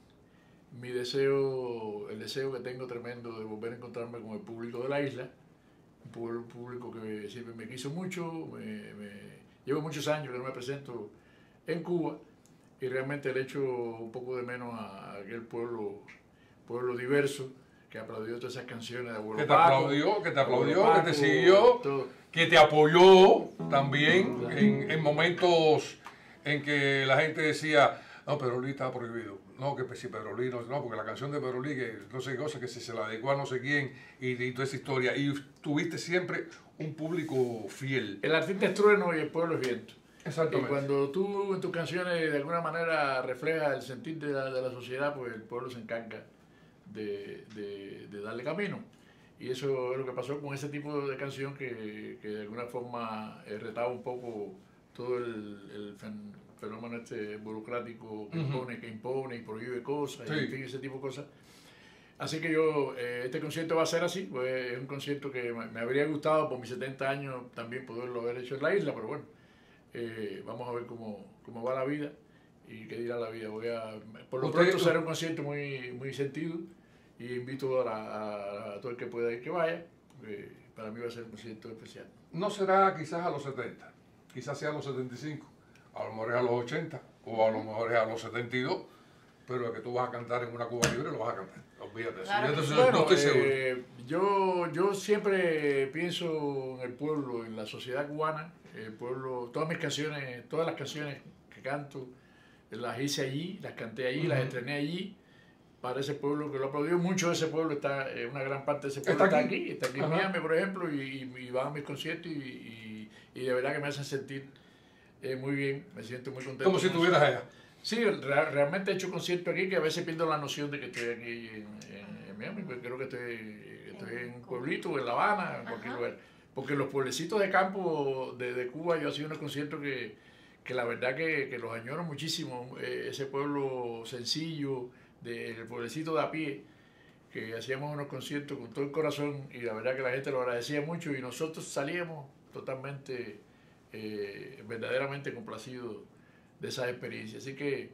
mi deseo, el deseo que tengo tremendo de volver a encontrarme con el público de la isla, un público que siempre me quiso mucho, me, me, llevo muchos años que no me presento en Cuba y realmente le echo un poco de menos a aquel pueblo, pueblo diverso que aplaudió todas esas canciones de Abuelo Que te Paco, aplaudió, que te aplaudió, Abuelo que te Paco, siguió, todo. que te apoyó también en, en momentos en que la gente decía, no, Pedro Luis está prohibido. No, que si Pedro Luis no, no, porque la canción de Pedro Luis, que no sé qué cosa, que si se la adecuó a no sé quién, y, y toda esa historia. Y tuviste siempre un público fiel. El artista es trueno y el pueblo es viento. Exactamente. Y cuando tú en tus canciones de alguna manera reflejas el sentir de la, de la sociedad, pues el pueblo se encarga de, de, de darle camino. Y eso es lo que pasó con ese tipo de canción que, que de alguna forma eh, retaba un poco todo el, el fenómeno este burocrático que, uh-huh. impone, que impone y prohíbe cosas, sí. y en fin, ese tipo de cosas. Así que yo, eh, este concierto va a ser así, pues es un concierto que me, me habría gustado por mis setenta años también poderlo haber hecho en la isla, pero bueno, eh, vamos a ver cómo, cómo va la vida y qué dirá la vida. Voy a, por lo pronto será un concierto muy, muy sentido y invito a, a, a todo el que pueda ir que vaya, porque para mí va a ser un concierto especial. No será quizás a los setenta, quizás sea a los setenta y cinco, a lo mejor es a los ochenta o a lo mejor es a los setenta y dos, pero que tú vas a cantar en una Cuba libre lo vas a cantar, olvídate. Claro, yo, bueno, no estoy seguro. Eh, yo, yo siempre pienso en el pueblo, en la sociedad cubana, el pueblo, todas mis canciones, todas las canciones que canto, las hice allí, las canté allí, uh-huh. las estrené allí, para ese pueblo que lo aplaudió. Mucho de ese pueblo está, eh, una gran parte de ese pueblo está, está aquí, está aquí en Miami, por ejemplo, y, y, y van a mis conciertos y, y, y de verdad que me hacen sentir eh, muy bien, me siento muy contento. Como si estuvieras allá. Sí, re realmente he hecho conciertos aquí que a veces pierdo la noción de que estoy aquí en, en, en Miami, porque creo que estoy, estoy en un pueblito, en La Habana, en cualquier lugar. Porque los pueblecitos de campo de, de Cuba, yo he sido unos conciertos que, que la verdad que, que los añoro muchísimo, eh, ese pueblo sencillo, del pueblecito de a pie, que hacíamos unos conciertos con todo el corazón y la verdad que la gente lo agradecía mucho y nosotros salíamos totalmente, eh, verdaderamente complacidos de esa experiencia. Así que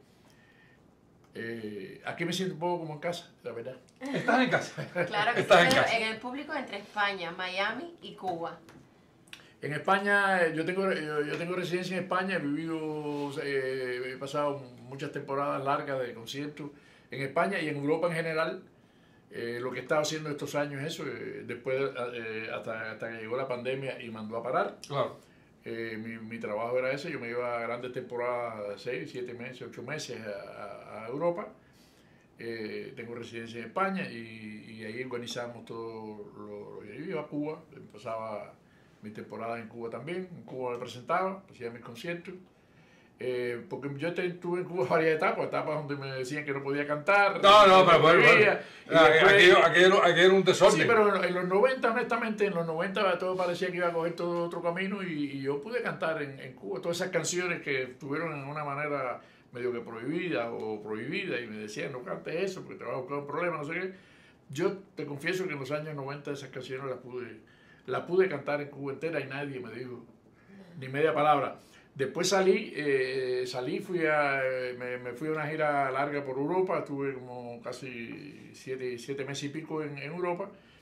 eh, aquí me siento un poco como en casa, la verdad. ¿Estás en casa? Claro que ¿Estás sí, en pero casa? en el público entre España, Miami y Cuba. En España, yo tengo, yo, yo tengo residencia en España, he vivido, eh, he pasado muchas temporadas largas de conciertos en España y en Europa en general. Eh, lo que he estado haciendo estos años es eso, eh, después eh, hasta, hasta que llegó la pandemia y mandó a parar. Claro. Eh, mi, mi trabajo era ese, yo me iba a grandes temporadas, seis, siete meses, ocho meses a, a, a Europa. Eh, tengo residencia en España y, y ahí organizamos todo lo, lo yo iba a Cuba, empezaba mi temporada en Cuba también, en Cuba me presentaba, hacía mis conciertos. Eh, porque yo estuve en Cuba varias etapas, etapas donde me decían que no podía cantar. No, no, pero bueno, bueno. Después, aquello, aquello, aquello era un desorden. Sí, pero en los noventa, honestamente, en los noventa todo parecía que iba a coger todo otro camino y, y yo pude cantar en, en Cuba todas esas canciones que estuvieron en una manera medio que prohibida o prohibida y me decían, no cantes eso porque te vas a buscar un problema, no sé qué. Yo te confieso que en los años noventa esas canciones las pude, las pude cantar en Cuba entera y nadie me dijo ni media palabra. Después salí, eh, salí, fui a, me, me fui a una gira larga por Europa, estuve como casi siete, siete meses y pico en, en Europa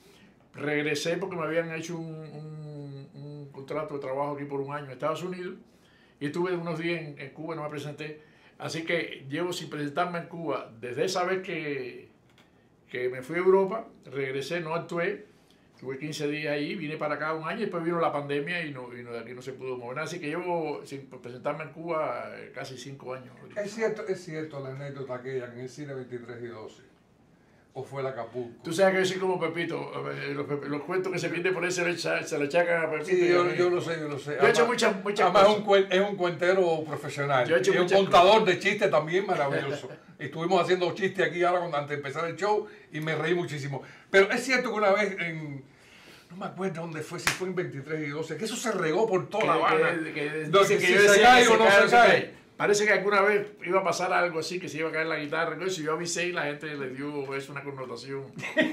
regresé porque me habían hecho un, un, un contrato de trabajo aquí por un año en Estados Unidos y estuve unos días en, en Cuba, no me presenté. Así que llevo sin presentarme en Cuba desde esa vez que, que me fui a Europa, regresé, no actué, tuve quince días ahí, vine para acá un año y después vino la pandemia y, no, y no, de aquí no se pudo mover. Así que llevo sin presentarme en Cuba casi cinco años. Es cierto, es cierto la anécdota aquella en el cine veintitrés y doce. ¿O fue el Acapulco? Tú sabes que yo soy como Pepito, los, los cuentos que se pierden por ahí se le, se le achacan a Pepito. Sí, yo, yo lo sé, yo lo sé. Yo he hecho muchas, muchas además cosas. Es un, cuen, es un cuentero profesional. Yo he hecho y un contador cosas. de chistes también maravilloso. Estuvimos haciendo chistes aquí ahora cuando, antes de empezar el show y me reí muchísimo. Pero es cierto que una vez en... No me acuerdo dónde fue, si fue en veintitrés y doce, que eso se regó por toda La Habana. Que, que, que, que, que si yo se cae o no se, se cae. cae. Parece que alguna vez iba a pasar algo así, que se iba a caer la guitarra. ¿No? Si yo avisé y la gente le dio eso una connotación.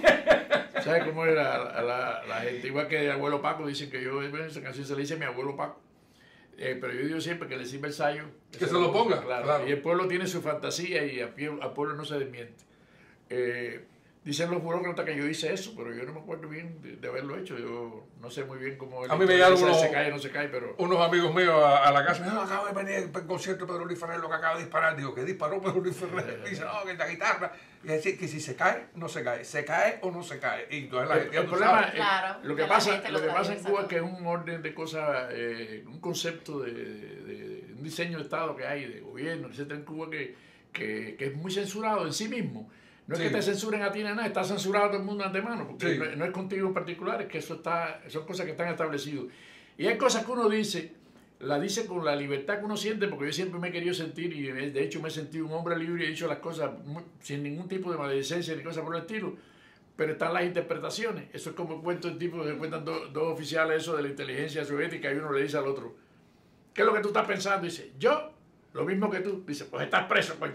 ¿Sabes cómo era la, la, la gente? Igual que el abuelo Paco, dicen que yo, esa canción se le dice a mi abuelo Paco. Eh, pero yo digo siempre que le sirve el ensayo. Que, que se, se lo ponga, claro. claro. Y el pueblo tiene su fantasía y al pueblo no se desmiente. Eh, Dicen los burócratas que yo hice eso, pero yo no me acuerdo bien de, de haberlo hecho. Yo no sé muy bien cómo... A mí me llegaron unos, se cae, no se cae, pero... unos amigos míos a, a la casa. No, acabo de venir al concierto de Pedro Luis Ferrer, lo que acaba de disparar. Digo, ¿qué disparó Pedro Luis Ferrer? Dice, no, que es la guitarra. Y es decir, que si se cae, no se cae. Se cae o no se cae. Y entonces la el, gente... El problema, el, claro, lo que pasa, lo que pasa en Cuba es que es un orden de cosas, eh, un concepto de, de, de, de un diseño de Estado que hay, de gobierno, etcétera, en Cuba que, que, que es muy censurado en sí mismo. No es sí. que te censuren a ti ni nada, está censurado a todo el mundo de antemano, porque sí. no, no es contigo en particular, es que eso está, son cosas que están establecidas. Y hay cosas que uno dice, la dice con la libertad que uno siente, porque yo siempre me he querido sentir, y de hecho me he sentido un hombre libre y he dicho las cosas muy, sin ningún tipo de maledicencia ni cosas por el estilo, pero están las interpretaciones. Eso es como el cuento del tipo que cuentan do, dos oficiales eso de la inteligencia soviética y uno le dice al otro, ¿qué es lo que tú estás pensando? Dice, yo, lo mismo que tú. Dice, pues estás preso. Pues.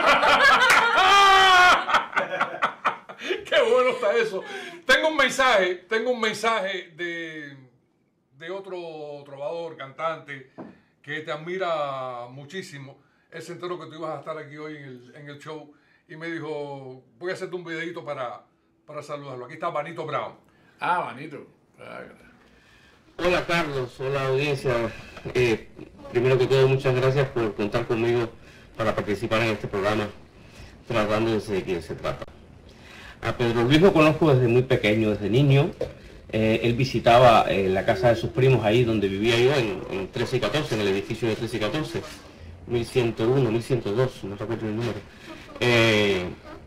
Qué bueno está eso. Tengo un mensaje, tengo un mensaje de, de otro trovador, cantante, que te admira muchísimo. Él se enteró que tú ibas a estar aquí hoy en el, en el show y me dijo, voy a hacerte un videito para, para saludarlo. Aquí está Vanito Brown. Ah, Vanito. Ah, hola Carlos, hola audiencia. Eh, primero que todo, muchas gracias por contar conmigo para participar en este programa, tratándose de quién se trata. A Pedro Luis lo conozco desde muy pequeño, desde niño. Eh, él visitaba eh, la casa de sus primos ahí donde vivía yo, en, en trece y catorce, en el edificio de trece y catorce, mil ciento uno, mil ciento dos, no recuerdo el número. Eh,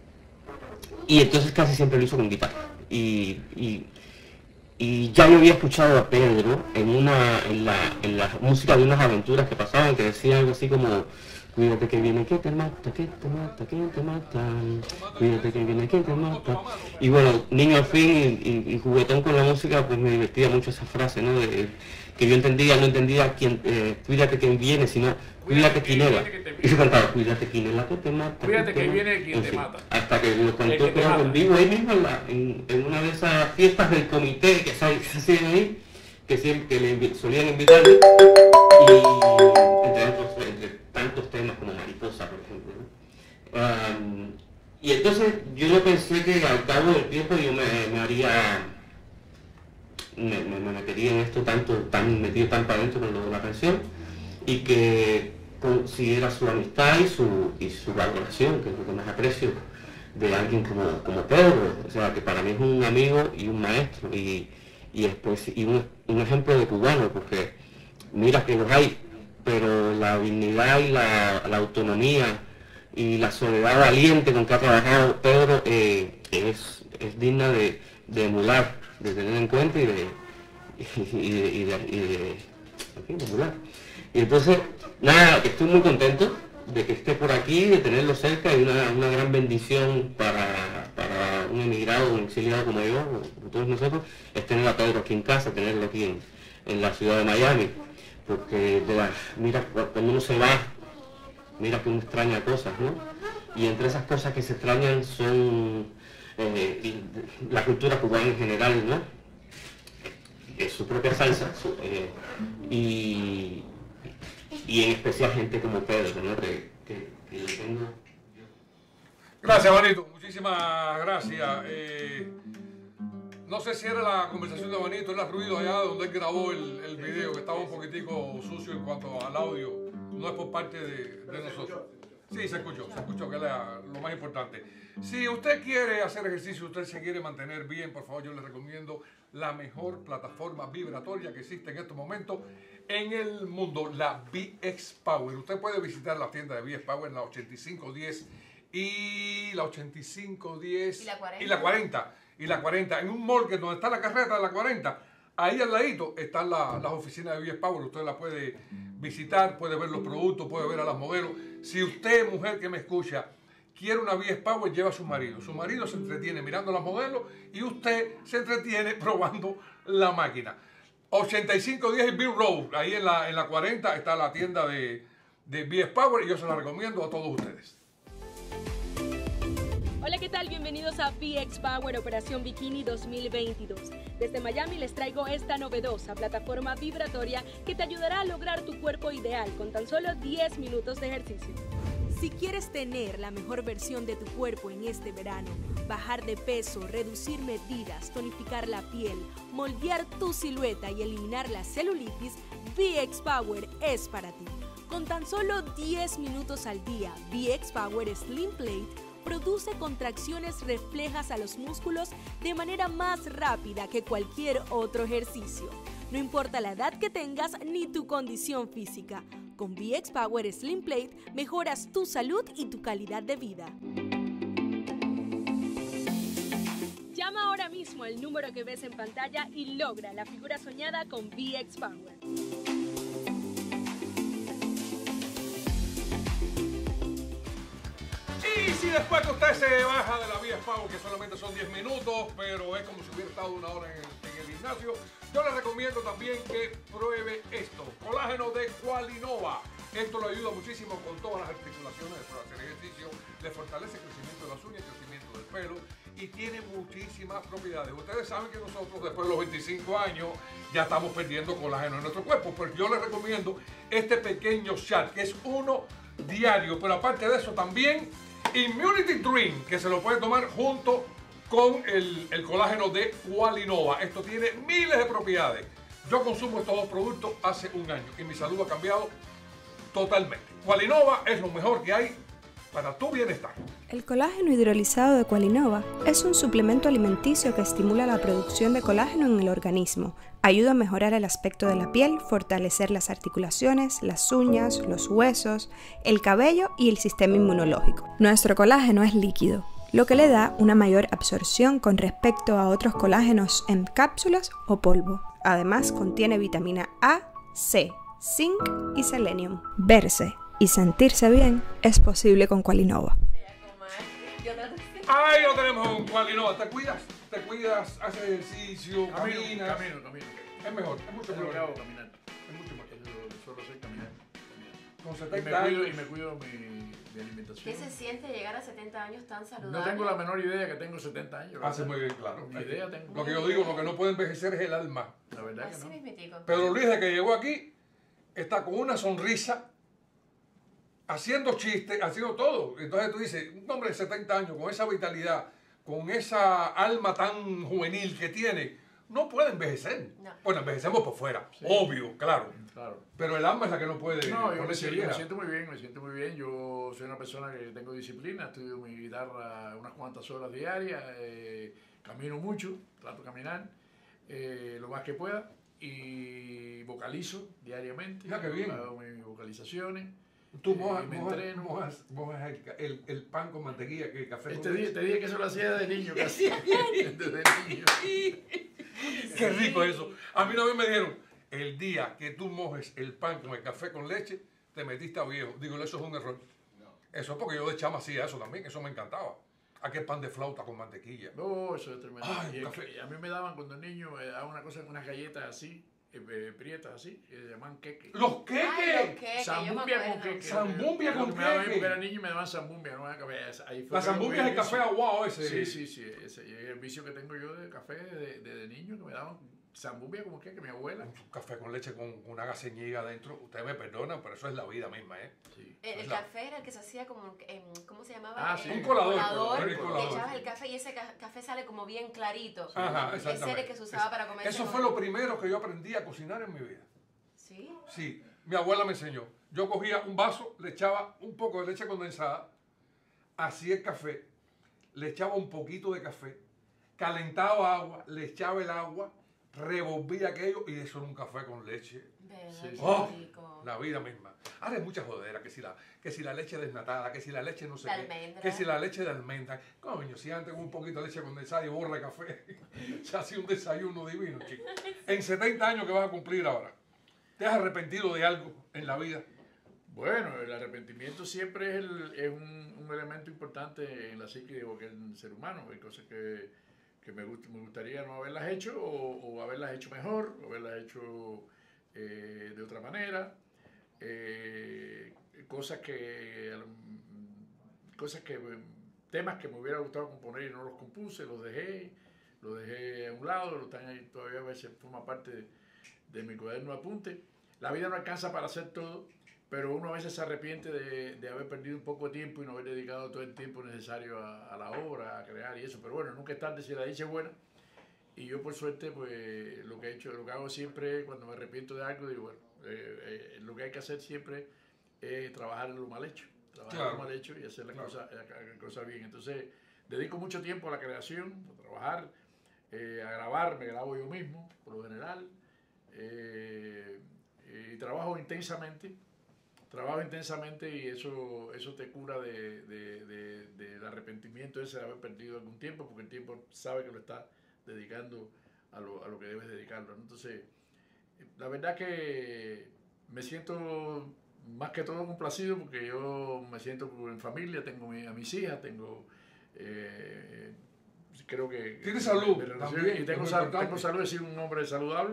y entonces casi siempre lo hizo con guitarra. Y, y, y ya yo había escuchado a Pedro en, una, en, la, en la música de unas aventuras que pasaban, que decía algo así como... Cuídate que viene que te mata, que te mata, que te mata. Cuídate que viene que te mata. Y bueno, niño al fin y, y, y juguetón con la música, pues me divertía mucho esa frase, ¿no? De, que yo entendía, no entendía quién, eh, cuídate quién viene, sino cuídate quién era. Y yo cantaba, cuídate quién es la que te mata. Cuídate que viene quien te mata. Hasta que lo cantó en vivo ahí mismo, en, la, en, en una de esas fiestas del comité que se hacían ahí, que, siempre, que le solían invitarme. Y entre otros, entre tantos temas como Mariposa, por ejemplo, ¿no? Um, y entonces yo no pensé que al cabo del tiempo yo me, me haría, me, me, me metería en esto tanto, tan metido tan para adentro con lo de la canción, y que consiguiera su amistad y su, y su valoración, que es lo que más aprecio de alguien como, como Pedro, o sea, que para mí es un amigo y un maestro, y, y, después, y un, un ejemplo de cubano, porque mira que los hay, pero la dignidad y la, la autonomía y la soledad valiente con que ha trabajado Pedro eh, es, es digna de, de emular, de tener en cuenta y de, y, y de, y de, y de, en fin, de emular. Y entonces, nada, estoy muy contento de que esté por aquí, de tenerlo cerca, y una, una gran bendición para, para un emigrado, un exiliado como yo, como todos nosotros, es tener a Pedro aquí en casa, tenerlo aquí en, en la ciudad de Miami. Porque de la, mira, cuando uno se va, mira que uno extraña cosas, ¿no? Y entre esas cosas que se extrañan son eh, la cultura cubana en general, ¿no? Es su propia salsa, su, eh, y, y en especial gente como Pedro, ¿no? Que, que, que yo tengo. Gracias, Vanito, muchísimas gracias. Eh, No sé si era la conversación de Benito, era el ruido allá donde él grabó el, el video, que estaba un poquitico sucio en cuanto al audio. No es por parte de, de nosotros. Sí, se escuchó, se escuchó, que es la- lo más importante. Si usted quiere hacer ejercicio, usted se quiere mantener bien, por favor, yo le recomiendo la mejor plataforma vibratoria que existe en estos momentos en el mundo, la V X Power. Usted puede visitar la tienda de V X Power en la ochenta y cinco diez y la ochenta y cinco diez Y la cuarenta. y la cuarenta. Y la cuarenta, en un mall que donde está la carreta de la cuarenta, ahí al ladito están la- las oficinas de V X Power. Usted la puede visitar, puede ver los productos, puede ver a las modelos. Si usted, mujer que me escucha, quiere una V X Power, lleva a su marido. Su marido se entretiene mirando las modelos y usted se entretiene probando la máquina. ochenta y cinco diez y Bill Road, ahí en la, en la cuarenta está la tienda de, de V X Power y yo se la recomiendo a todos ustedes. Hola, ¿qué tal? Bienvenidos a V X Power Operación Bikini dos mil veintidós. Desde Miami les traigo esta novedosa plataforma vibratoria que te ayudará a lograr tu cuerpo ideal con tan solo diez minutos de ejercicio. Si quieres tener la mejor versión de tu cuerpo en este verano, bajar de peso, reducir medidas, tonificar la piel, moldear tu silueta y eliminar la celulitis, V X Power es para ti. Con tan solo diez minutos al día, V X Power Slim Plate produce contracciones reflejas a los músculos de manera más rápida que cualquier otro ejercicio. No importa la edad que tengas ni tu condición física. Con V X Power Slim Plate mejoras tu salud y tu calidad de vida. Llama ahora mismo al número que ves en pantalla y logra la figura soñada con V X Power. Y si después que usted se baja de la V X Power, que solamente son diez minutos, pero es como si hubiera estado una hora en el, en el gimnasio, yo le recomiendo también que pruebe esto, colágeno de Qualinova. Esto lo ayuda muchísimo con todas las articulaciones después de hacer ejercicio, le fortalece el crecimiento de las uñas, el crecimiento del pelo y tiene muchísimas propiedades. Ustedes saben que nosotros después de los veinticinco años ya estamos perdiendo colágeno en nuestro cuerpo, pero yo les recomiendo este pequeño shot, que es uno diario, pero aparte de eso también Immunity Drink, que se lo puede tomar junto con el, el colágeno de Qualinova. Esto tiene miles de propiedades. Yo consumo estos dos productos hace un año y mi salud ha cambiado totalmente. Qualinova es lo mejor que hay para tu bienestar. El colágeno hidrolizado de Qualinova es un suplemento alimenticio que estimula la producción de colágeno en el organismo. Ayuda a mejorar el aspecto de la piel, fortalecer las articulaciones, las uñas, los huesos, el cabello y el sistema inmunológico. Nuestro colágeno es líquido, lo que le da una mayor absorción con respecto a otros colágenos en cápsulas o polvo. Además, contiene vitamina A, C, zinc y selenium. Verse y sentirse bien es posible con Qualinova. Ahí lo tenemos con Qualinova. ¿Te cuidas? ¿Te cuidas? ¿Haces ejercicio? Camino, ¿Caminas? camino, camino. Es mejor, es mucho Es lo que mejor. hago, caminar. Es mucho mejor. Eso solo sé caminar. Con Y setenta me cuido, años. y me cuido mi, mi alimentación. ¿Qué se siente llegar a setenta años tan saludable? No tengo la menor idea que tengo setenta años. Hace muy bien, claro. Ni idea tengo. Lo que yo digo, lo que no puede envejecer es el alma. La verdad que Así no. mismitico. Pedro Luis, de que llegó aquí, está con una sonrisa, haciendo chistes, haciendo todo. Entonces tú dices, un hombre de setenta años, con esa vitalidad, con esa alma tan juvenil que tiene, no puede envejecer. No. Bueno, envejecemos por fuera, obvio, claro. Claro. Pero el alma es la que no puede. No, yo me ponerse siento, me vieja. siento muy bien, me siento muy bien. Yo soy una persona que tengo disciplina, estudio mi guitarra unas cuantas horas diarias, eh, camino mucho, trato de caminar eh, lo más que pueda y vocalizo diariamente. Mira qué bien. Hago mis vocalizaciones. Tú eh, mojas, me mojas, entreno. mojas, mojas el, el, el pan con mantequilla, que el café Este con día, leche. te dije que eso lo hacía desde niño, casi. Desde niño. Qué rico eso. A mí una vez me dijeron, el día que tú mojes el pan con el café con leche, te metiste a viejo. Digo, eso es un error. Eso es porque yo de chama hacía eso también, eso me encantaba. Aquel pan de flauta con mantequilla. No, eso es tremendo. Ay, y el café. que- y a mí me daban cuando niño, me daban una cosa, unas galletas así, eh, eh, prietas así, que se llaman queque. ¡Los queques! Ay, los queques, yo me Zambumbia con acuerdo. queque. Zambumbia con Cuando me daban a mí queque. porque era niño y me daban zambumbia, no me daban café. Ahí fue La que yo zambumbia es el cogí café vicio. aguado ese. Sí, sí, sí. Ese, y el vicio que tengo yo de café desde de, de niño, que me daban Zambumbia como que, que mi abuela. Un café con leche con una gaseñiga adentro. Ustedes me perdonan, pero eso es la vida misma, ¿eh? Sí. El, el la... café era el que se hacía como, eh, ¿cómo se llamaba? Ah, sí. El Un colador. colador, El colador. Le echabas el café y ese ca café sale como bien clarito. Ajá, ese era el que se usaba es, para comer. Eso fue lo primero que yo aprendí a cocinar en mi vida. ¿Sí? Sí, mi abuela me enseñó. Yo cogía un vaso, le echaba un poco de leche condensada, hacía el café, le echaba un poquito de café, calentaba agua, le echaba el agua, revolvía aquello y eso era un café con leche. Sí, oh, la vida misma. Ahora hay mucha jodera, que si, la, que si la leche desnatada, que si la leche no sé de qué, almendra. que si la leche de almendra. Coño, si antes con un poquito de leche condensada y borra de café, se hacía un desayuno divino, chico. En setenta años que vas a cumplir ahora, ¿te has arrepentido de algo en la vida? Bueno, el arrepentimiento siempre es, el, es un, un elemento importante en la psique de cualquier ser humano. Hay cosas que, que me, gust, me gustaría no haberlas hecho o, o haberlas hecho mejor, o haberlas hecho eh, de otra manera. Eh, cosas que, cosas que, temas que me hubiera gustado componer y no los compuse, los dejé, los dejé a un lado, los están ahí, todavía a veces forma parte de, de mi cuaderno de apuntes. La vida no alcanza para hacer todo, pero uno a veces se arrepiente de, de haber perdido un poco de tiempo y no haber dedicado todo el tiempo necesario a, a la obra, a crear y eso. Pero bueno, nunca es tarde si la dicha es buena. Y yo por suerte, pues lo que he hecho, lo que hago siempre cuando me arrepiento de algo, digo, bueno, eh, eh, lo que hay que hacer siempre es trabajar en lo mal hecho. Trabajar claro. en lo mal hecho y hacer la claro. cosa, la cosa bien. Entonces, dedico mucho tiempo a la creación, a trabajar, eh, a grabar, me grabo yo mismo, por lo general. Eh, y trabajo intensamente, trabajo intensamente y eso, eso te cura de, de, de, del arrepentimiento ese de haber perdido algún tiempo, porque el tiempo sabe que lo está dedicando a lo, a lo que debes dedicarlo, ¿no? Entonces, la verdad que me siento más que todo complacido porque yo me siento en familia, tengo mi, a mis hijas, tengo... Eh, creo que... Tienes salud también, y tengo, sal, tengo salud, he sido un hombre saludable.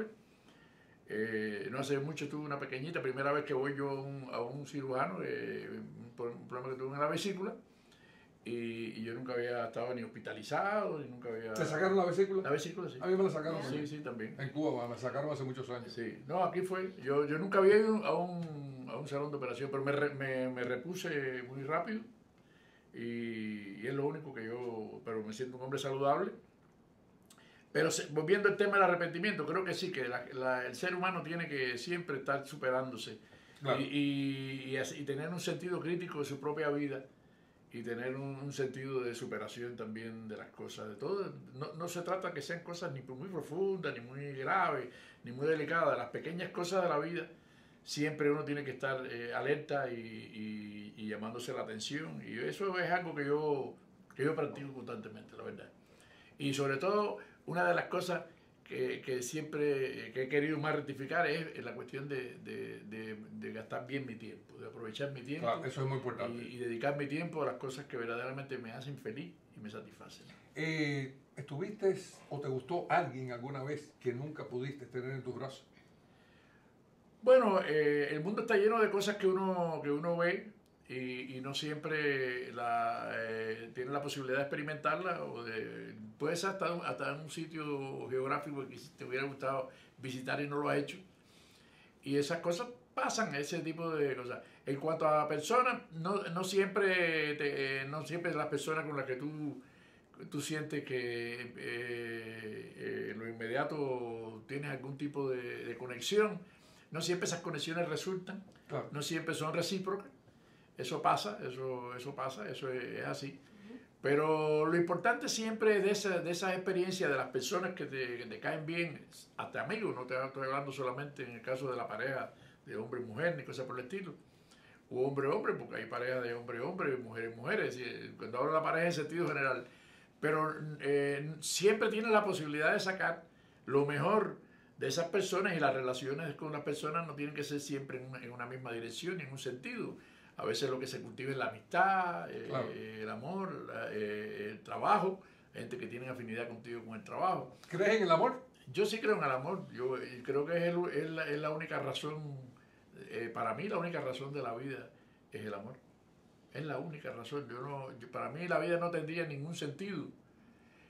Eh, no hace mucho tuve una pequeñita, primera vez que voy yo a un, a un cirujano eh, por un problema que tuve en la vesícula y, y yo nunca había estado ni hospitalizado ni nunca había... ¿Te sacaron la vesícula? La vesícula, sí. A mí me la sacaron. Sí, sí, sí, también. En Cuba me la sacaron hace muchos años. Sí, no, aquí fue. Yo, yo nunca había ido a un, a un salón de operación, pero me, re, me, me repuse muy rápido y, y es lo único que yo... Pero me siento un hombre saludable. Pero se, volviendo al tema del arrepentimiento, creo que sí, que la, la, el ser humano tiene que siempre estar superándose claro. y, y, y, y tener un sentido crítico de su propia vida y tener un, un sentido de superación también de las cosas, de todo. No, no se trata que sean cosas ni muy profundas, ni muy graves, ni muy delicadas. Las pequeñas cosas de la vida siempre uno tiene que estar eh, alerta y, y, y llamándose la atención. Y eso es algo que yo, que yo practico constantemente, la verdad. Y sobre todo... Una de las cosas que, que siempre que he querido más rectificar es la cuestión de, de, de, de gastar bien mi tiempo, de aprovechar mi tiempo. Claro, eso es muy importante. Y, y dedicar mi tiempo a las cosas que verdaderamente me hacen feliz y me satisfacen. Eh, ¿Estuviste o te gustó alguien alguna vez que nunca pudiste tener en tus brazos? Bueno, eh, el mundo está lleno de cosas que uno, que uno ve y, y no siempre la, eh, tiene la posibilidad de experimentarla o de... Puede ser hasta, hasta en un sitio geográfico que te hubiera gustado visitar y no lo has hecho. Y esas cosas pasan, ese tipo de cosas. En cuanto a personas, no, no, siempre, te, no siempre las personas con las que tú, tú sientes que eh, eh, en lo inmediato tienes algún tipo de, de conexión, no siempre esas conexiones resultan, claro. No siempre son recíprocas. Eso pasa, eso, eso pasa, eso es, es así. Pero lo importante siempre es de esa, de esa experiencia de las personas que te, que te caen bien, hasta amigos, no te estoy hablando solamente en el caso de la pareja de hombre y mujer, ni cosas por el estilo, o hombre-hombre, porque hay parejas de hombre-hombre, mujeres-mujeres, cuando hablo de la pareja en sentido general. Pero eh, siempre tienes la posibilidad de sacar lo mejor de esas personas y las relaciones con las personas no tienen que ser siempre en una, en una misma dirección ni en un sentido. A veces lo que se cultiva es la amistad, eh, claro. el amor, la, eh, el trabajo, gente que tiene afinidad contigo con el trabajo. ¿Crees en el amor? Yo sí creo en el amor. Yo creo que es, el, es, la, es la única razón, eh, para mí la única razón de la vida es el amor. Es la única razón. Yo no, yo, para mí la vida no tendría ningún sentido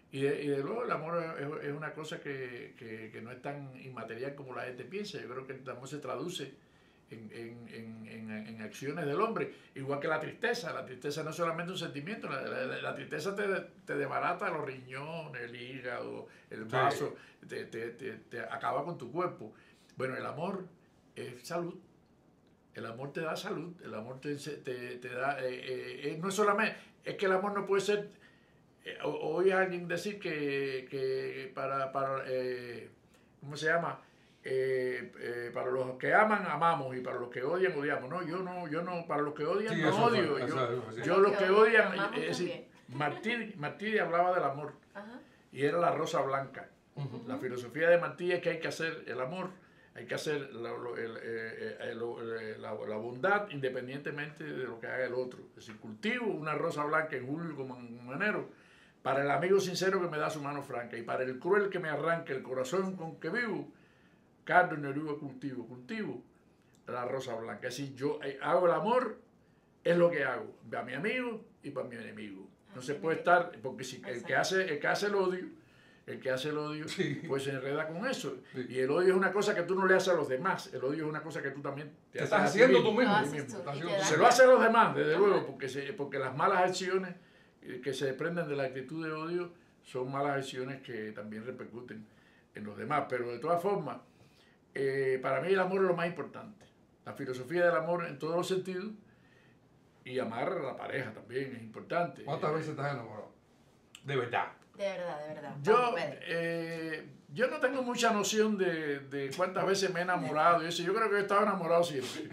Y de, y de luego el amor es, es una cosa que, que, que no es tan inmaterial como la gente piensa. Yo creo que el amor se traduce en, en, en, en, en acciones del hombre, igual que la tristeza. La tristeza no es solamente un sentimiento, la, la, la tristeza te, te desbarata los riñones, el hígado, el vaso, sí. te, te, te, te acaba con tu cuerpo. Bueno, el amor es salud. El amor te da salud, el amor te, te, te da... Eh, eh, eh, no es solamente... Es que el amor no puede ser... Eh, oí a alguien decir que, que para... para eh, ¿cómo se llama? Eh, eh, para los que aman, amamos, y para los que odian, odiamos. No, yo no, yo no, para los que odian, sí, no odio. Fue, yo, eso, eso, yo los que odian... Es decir, Martí, Martí hablaba del amor. Ajá. Y era la rosa blanca. Uh-huh. La filosofía de Martí es que hay que hacer el amor... Hay que hacer la, el, el, el, la, la bondad independientemente de lo que haga el otro. Es decir, cultivo una rosa blanca en julio como en enero para el amigo sincero que me da su mano franca y para el cruel que me arranca el corazón con que vivo, cardo y oruga cultivo, cultivo la rosa blanca. Es decir, yo hago el amor, es lo que hago, para mi amigo y para mi enemigo. No se puede estar, porque si el que hace, el que hace el odio, el que hace el odio, sí. pues se enreda con eso. Sí. Y el odio es una cosa que tú no le haces a los demás. El odio es una cosa que tú también te, te estás haciendo tú mismo. Tú mismo. Se lo hace a los demás, desde Ajá. luego, porque, se, porque las malas acciones que se desprenden de la actitud de odio son malas acciones que también repercuten en los demás. Pero de todas formas, eh, para mí el amor es lo más importante. La filosofía del amor en todos los sentidos, y amar a la pareja también es importante. ¿Cuántas veces estás enamorado? De verdad. De verdad, de verdad. Yo, eh, yo no tengo mucha noción de, de cuántas veces me he enamorado y eso. Yo creo que he estado enamorado siempre.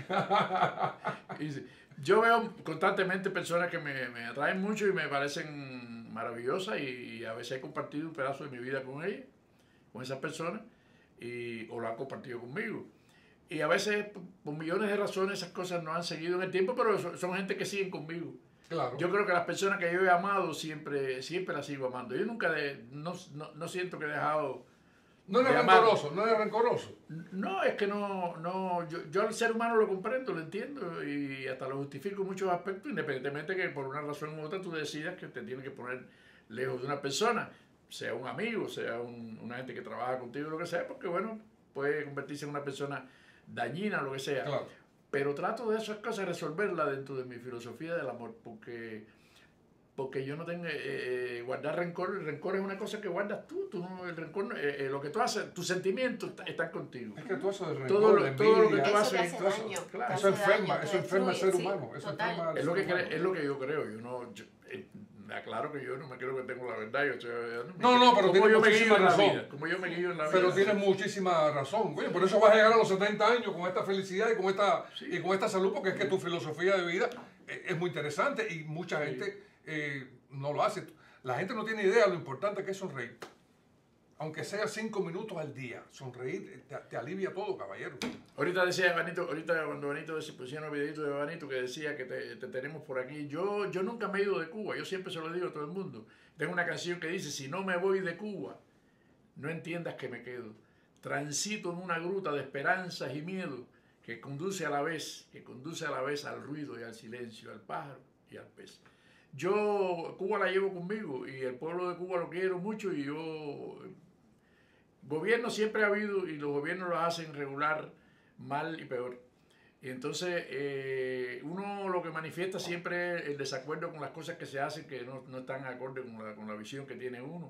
Y yo veo constantemente personas que me, me atraen mucho y me parecen maravillosas y, y a veces he compartido un pedazo de mi vida con ellas, con esas personas, y, o lo han compartido conmigo. Y a veces, por millones de razones, esas cosas no han seguido en el tiempo, pero son, son gente que siguen conmigo. Claro. Yo creo que las personas que yo he amado siempre, siempre las sigo amando. Yo nunca, de, no, no, no siento que he dejado... No eres rencoroso, no eres rencoroso. No, es que no, no yo, yo al ser humano lo comprendo, lo entiendo y hasta lo justifico en muchos aspectos, independientemente que por una razón u otra tú decidas que te tienes que poner lejos de una persona, sea un amigo, sea un, una gente que trabaja contigo, lo que sea, porque bueno, puede convertirse en una persona dañina, lo que sea. Claro. Pero trato de esas cosas resolverlas dentro de mi filosofía del amor, porque, porque yo no tengo... Eh, guardar rencor, el rencor es una cosa que guardas tú, tú no, el rencor, eh, lo que tú haces, tus sentimientos están contigo. Es que tú haces el rencor, todo lo, todo lo que tú eso haces... Hace tú daño, haces claro. Eso enferma, daño, eso enferma al ser sí, humano. Eso enferma al es, lo que ser humano. cre, es lo que yo creo, yo no... Yo, eh, aclaro que yo no me creo que tengo la verdad. Yo estoy, no, no, pero tienes muchísima razón. Vida, como yo me guío en la vida. Pero tienes muchísima razón. Oye, por eso vas a llegar a los setenta años con esta felicidad y con esta, sí. y con esta salud, porque es que tu filosofía de vida es muy interesante y mucha sí. gente eh, no lo hace. La gente no tiene idea de lo importante que es sonreír. Aunque sea cinco minutos al día, sonreír te, te alivia todo, caballero. Ahorita decía Benito, ahorita cuando Benito pusieron el videito de Benito que decía que te, te tenemos por aquí. Yo, yo nunca me he ido de Cuba, yo siempre se lo digo a todo el mundo. Tengo una canción que dice, si no me voy de Cuba, no entiendas que me quedo. Transito en una gruta de esperanzas y miedo que conduce a la vez, que conduce a la vez al ruido y al silencio, al pájaro y al pez. Yo Cuba la llevo conmigo y el pueblo de Cuba lo quiero mucho y yo... Gobierno siempre ha habido y los gobiernos lo hacen regular, mal y peor. Y entonces eh, uno lo que manifiesta siempre es el desacuerdo con las cosas que se hacen que no, no están acorde con la, con la visión que tiene uno.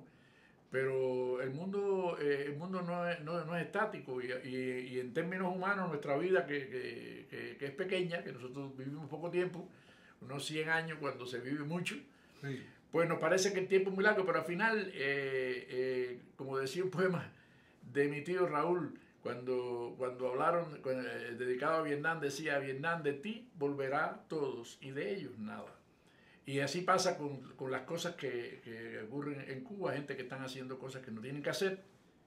Pero el mundo, eh, el mundo no, es, no, no es estático y, y, y en términos humanos nuestra vida que, que, que, que es pequeña, que nosotros vivimos poco tiempo, unos cien años cuando se vive mucho, sí. pues nos parece que el tiempo es muy largo, pero al final, eh, eh, como decía un poema de mi tío Raúl, cuando, cuando hablaron, cuando, eh, dedicado a Vietnam, decía, Vietnam de ti volverá todos y de ellos nada. Y así pasa con, con las cosas que, que ocurren en Cuba, gente que están haciendo cosas que no tienen que hacer,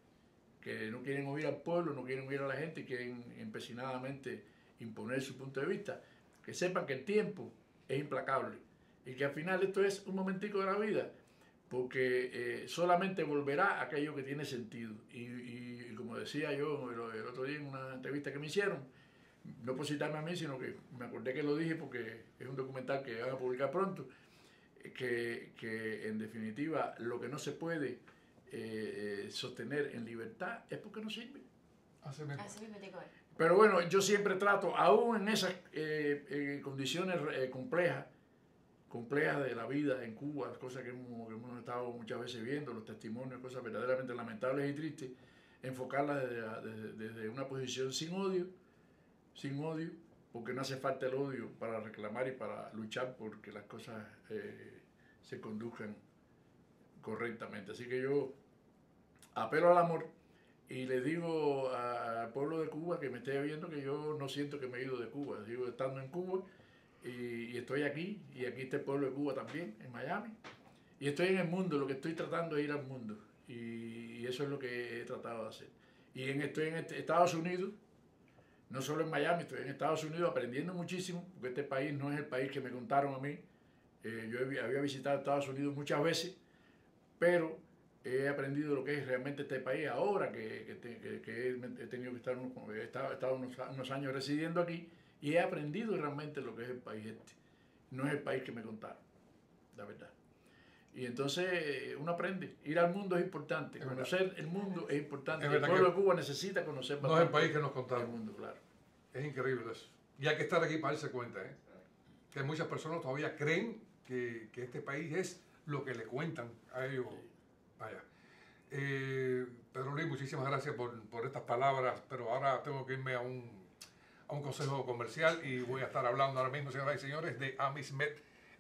que no quieren oír al pueblo, no quieren oír a la gente, quieren empecinadamente imponer su punto de vista. Que sepan que el tiempo es implacable y que al final esto es un momentico de la vida, porque eh, solamente volverá aquello que tiene sentido. Y, y, y como decía yo el, el otro día en una entrevista que me hicieron, no por citarme a mí, sino que me acordé que lo dije porque es un documental que van a publicar pronto, que, que en definitiva lo que no se puede eh, sostener en libertad es porque no sirve. Así mismo te coge. Pero bueno, yo siempre trato, aún en esas eh, eh, condiciones eh, complejas, complejas de la vida en Cuba, las cosas que hemos, que hemos estado muchas veces viendo, los testimonios, cosas verdaderamente lamentables y tristes, enfocarlas desde, desde, desde una posición sin odio, sin odio, porque no hace falta el odio para reclamar y para luchar porque las cosas eh, se conduzcan correctamente. Así que yo apelo al amor y les digo al pueblo de Cuba que me esté viendo que yo no siento que me he ido de Cuba, sigo estando en Cuba y, y estoy aquí, y aquí está el pueblo de Cuba también, en Miami, y estoy en el mundo, lo que estoy tratando es ir al mundo, y, y eso es lo que he tratado de hacer. Y en, estoy en Estados Unidos, no solo en Miami, estoy en Estados Unidos aprendiendo muchísimo, porque este país no es el país que me contaron a mí. Eh, yo he, había visitado Estados Unidos muchas veces, pero he aprendido lo que es realmente este país ahora que, que, te, que, que he, he tenido que estar unos, he estado, he estado unos, unos años residiendo aquí, y he aprendido realmente lo que es el país este. No es el país que me contaron, la verdad. Y entonces uno aprende. Ir al mundo es importante. Es conocer verdad. El mundo es importante. Es el pueblo de Cuba necesita conocer no es el país que nos contaron. El mundo, claro. Es increíble eso. Y hay que estar aquí para darse cuenta, ¿eh? Que muchas personas todavía creen que, que este país es lo que le cuentan a ellos. Sí. Vaya. Eh, Pedro Luis, muchísimas gracias por, por estas palabras, pero ahora tengo que irme a un, a un consejo comercial y voy a estar hablando ahora mismo, señoras y señores, de Amismed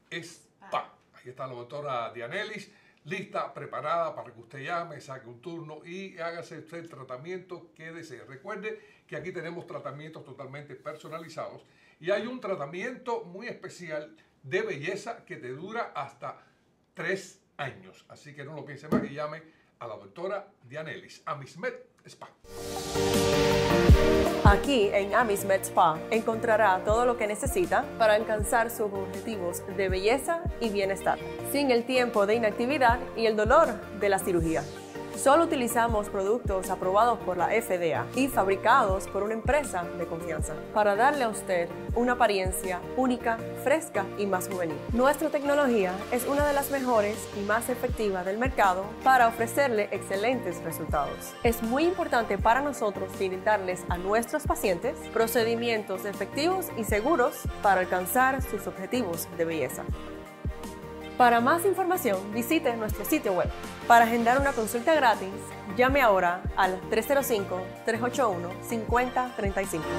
Spa. Ahí está la doctora Dianelis, lista, preparada para que usted llame, saque un turno y hágase usted el tratamiento que desee. Recuerde que aquí tenemos tratamientos totalmente personalizados y hay un tratamiento muy especial de belleza que te dura hasta tres años. Así que no lo piense más y llame a la doctora Dianelis, Amismed Spa. Aquí en Amismed Spa encontrará todo lo que necesita para alcanzar sus objetivos de belleza y bienestar, sin el tiempo de inactividad y el dolor de la cirugía. Solo utilizamos productos aprobados por la F D A y fabricados por una empresa de confianza para darle a usted una apariencia única, fresca y más juvenil. Nuestra tecnología es una de las mejores y más efectivas del mercado para ofrecerle excelentes resultados. Es muy importante para nosotros brindarles a nuestros pacientes procedimientos efectivos y seguros para alcanzar sus objetivos de belleza. Para más información, visite nuestro sitio web. Para agendar una consulta gratis, llame ahora al tres cero cinco, tres ocho uno, cinco cero tres cinco.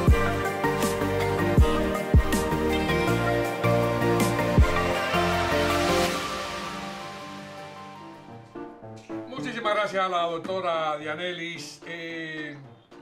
Muchísimas gracias a la doctora Dianelis. Eh,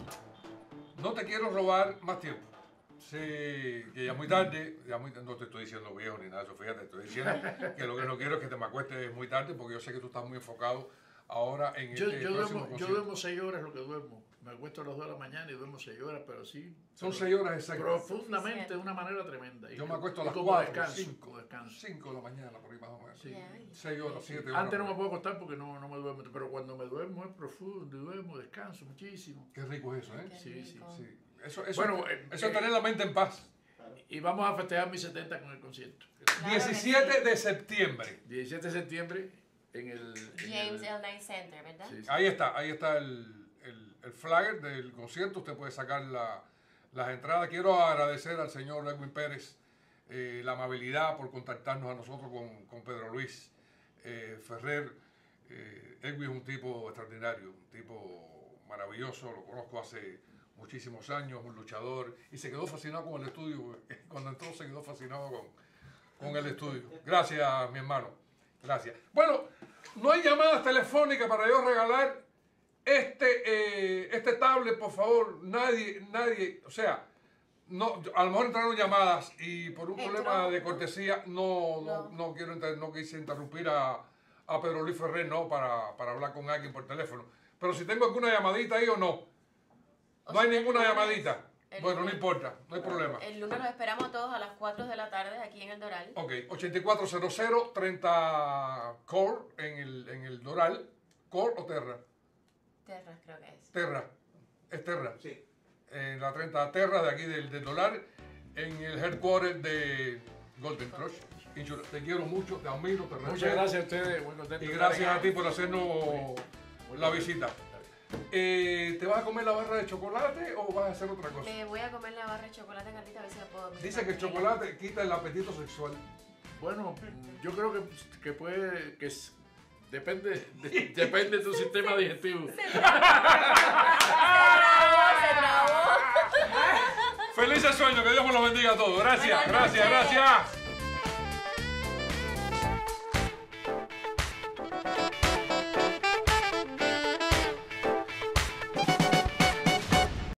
no te quiero robar más tiempo. Sí, que ya muy tarde, ya muy, no te estoy diciendo viejo ni nada de eso, fíjate, te estoy diciendo que lo que no quiero es que te me acuestes muy tarde porque yo sé que tú estás muy enfocado ahora en yo, este yo próximo duermo, yo duermo seis horas lo que duermo, me acuesto a las dos de la mañana y duermo seis horas, pero sí. Son seis horas exactas. Profundamente, de una manera tremenda. Yo me acuesto a las como cuatro, descanso, cinco, como descanso. cinco de la mañana, por ahí más o menos. Sí. Seis horas, siete horas. Antes no me puedo acostar porque no, no me duermo, pero cuando me duermo es profundo, duermo, descanso muchísimo. Qué rico eso, ¿eh? Sí, sí, sí. Eso, eso, bueno, eso es tener la mente en paz. Y vamos a festejar mis setenta con el concierto. diecisiete de septiembre. diecisiete de septiembre en el... En James el, L. Knight Center, ¿verdad? Sí, sí. Ahí está, ahí está el, el, el flyer del concierto. Usted puede sacar la, las entradas. Quiero agradecer al señor Edwin Pérez eh, la amabilidad por contactarnos a nosotros con, con Pedro Luis eh, Ferrer. Eh, Edwin es un tipo extraordinario, un tipo maravilloso. Lo conozco hace muchísimos años, un luchador, y se quedó fascinado con el estudio. Cuando entró se quedó fascinado con, con el estudio. Gracias, mi hermano. Gracias. Bueno, no hay llamadas telefónicas para yo regalar este, eh, este tablet, por favor. Nadie, nadie, o sea, no, a lo mejor entraron llamadas y por un Entró. problema de cortesía no, no, no, quiero inter, no quise interrumpir a, a Pedro Luis Ferrer, no, para, para hablar con alguien por teléfono. Pero si tengo alguna llamadita ahí o no. No hay ninguna llamadita. Bueno, no importa, no hay problema. El lunes los esperamos todos a las cuatro de la tarde aquí en el Doral. Ok, ochenta y cuatro cero cero treinta Core en el, en el Doral. ¿Core o Terra? Terra, creo que es. Terra. Es Terra. Sí. En la treinta Terra de aquí del, del Doral, en el headquarter de Golden Crush. Inchura, te quiero mucho, te admiro, te respeto. Muchas gracias a ustedes, muy contento. Y de gracias estar a ti por hacernos Muy la bien. visita. Eh, ¿Te vas a comer la barra de chocolate o vas a hacer otra cosa? Me voy a comer la barra de chocolate, Carlita, a ver si la puedo dormir. Dice que el chocolate quita el apetito sexual. Bueno, yo creo que, que puede, que es- depende, de- depende de tu sistema digestivo. Felices sueños, que Dios me los bendiga a todos. Gracias, Buenas gracias, noches. gracias.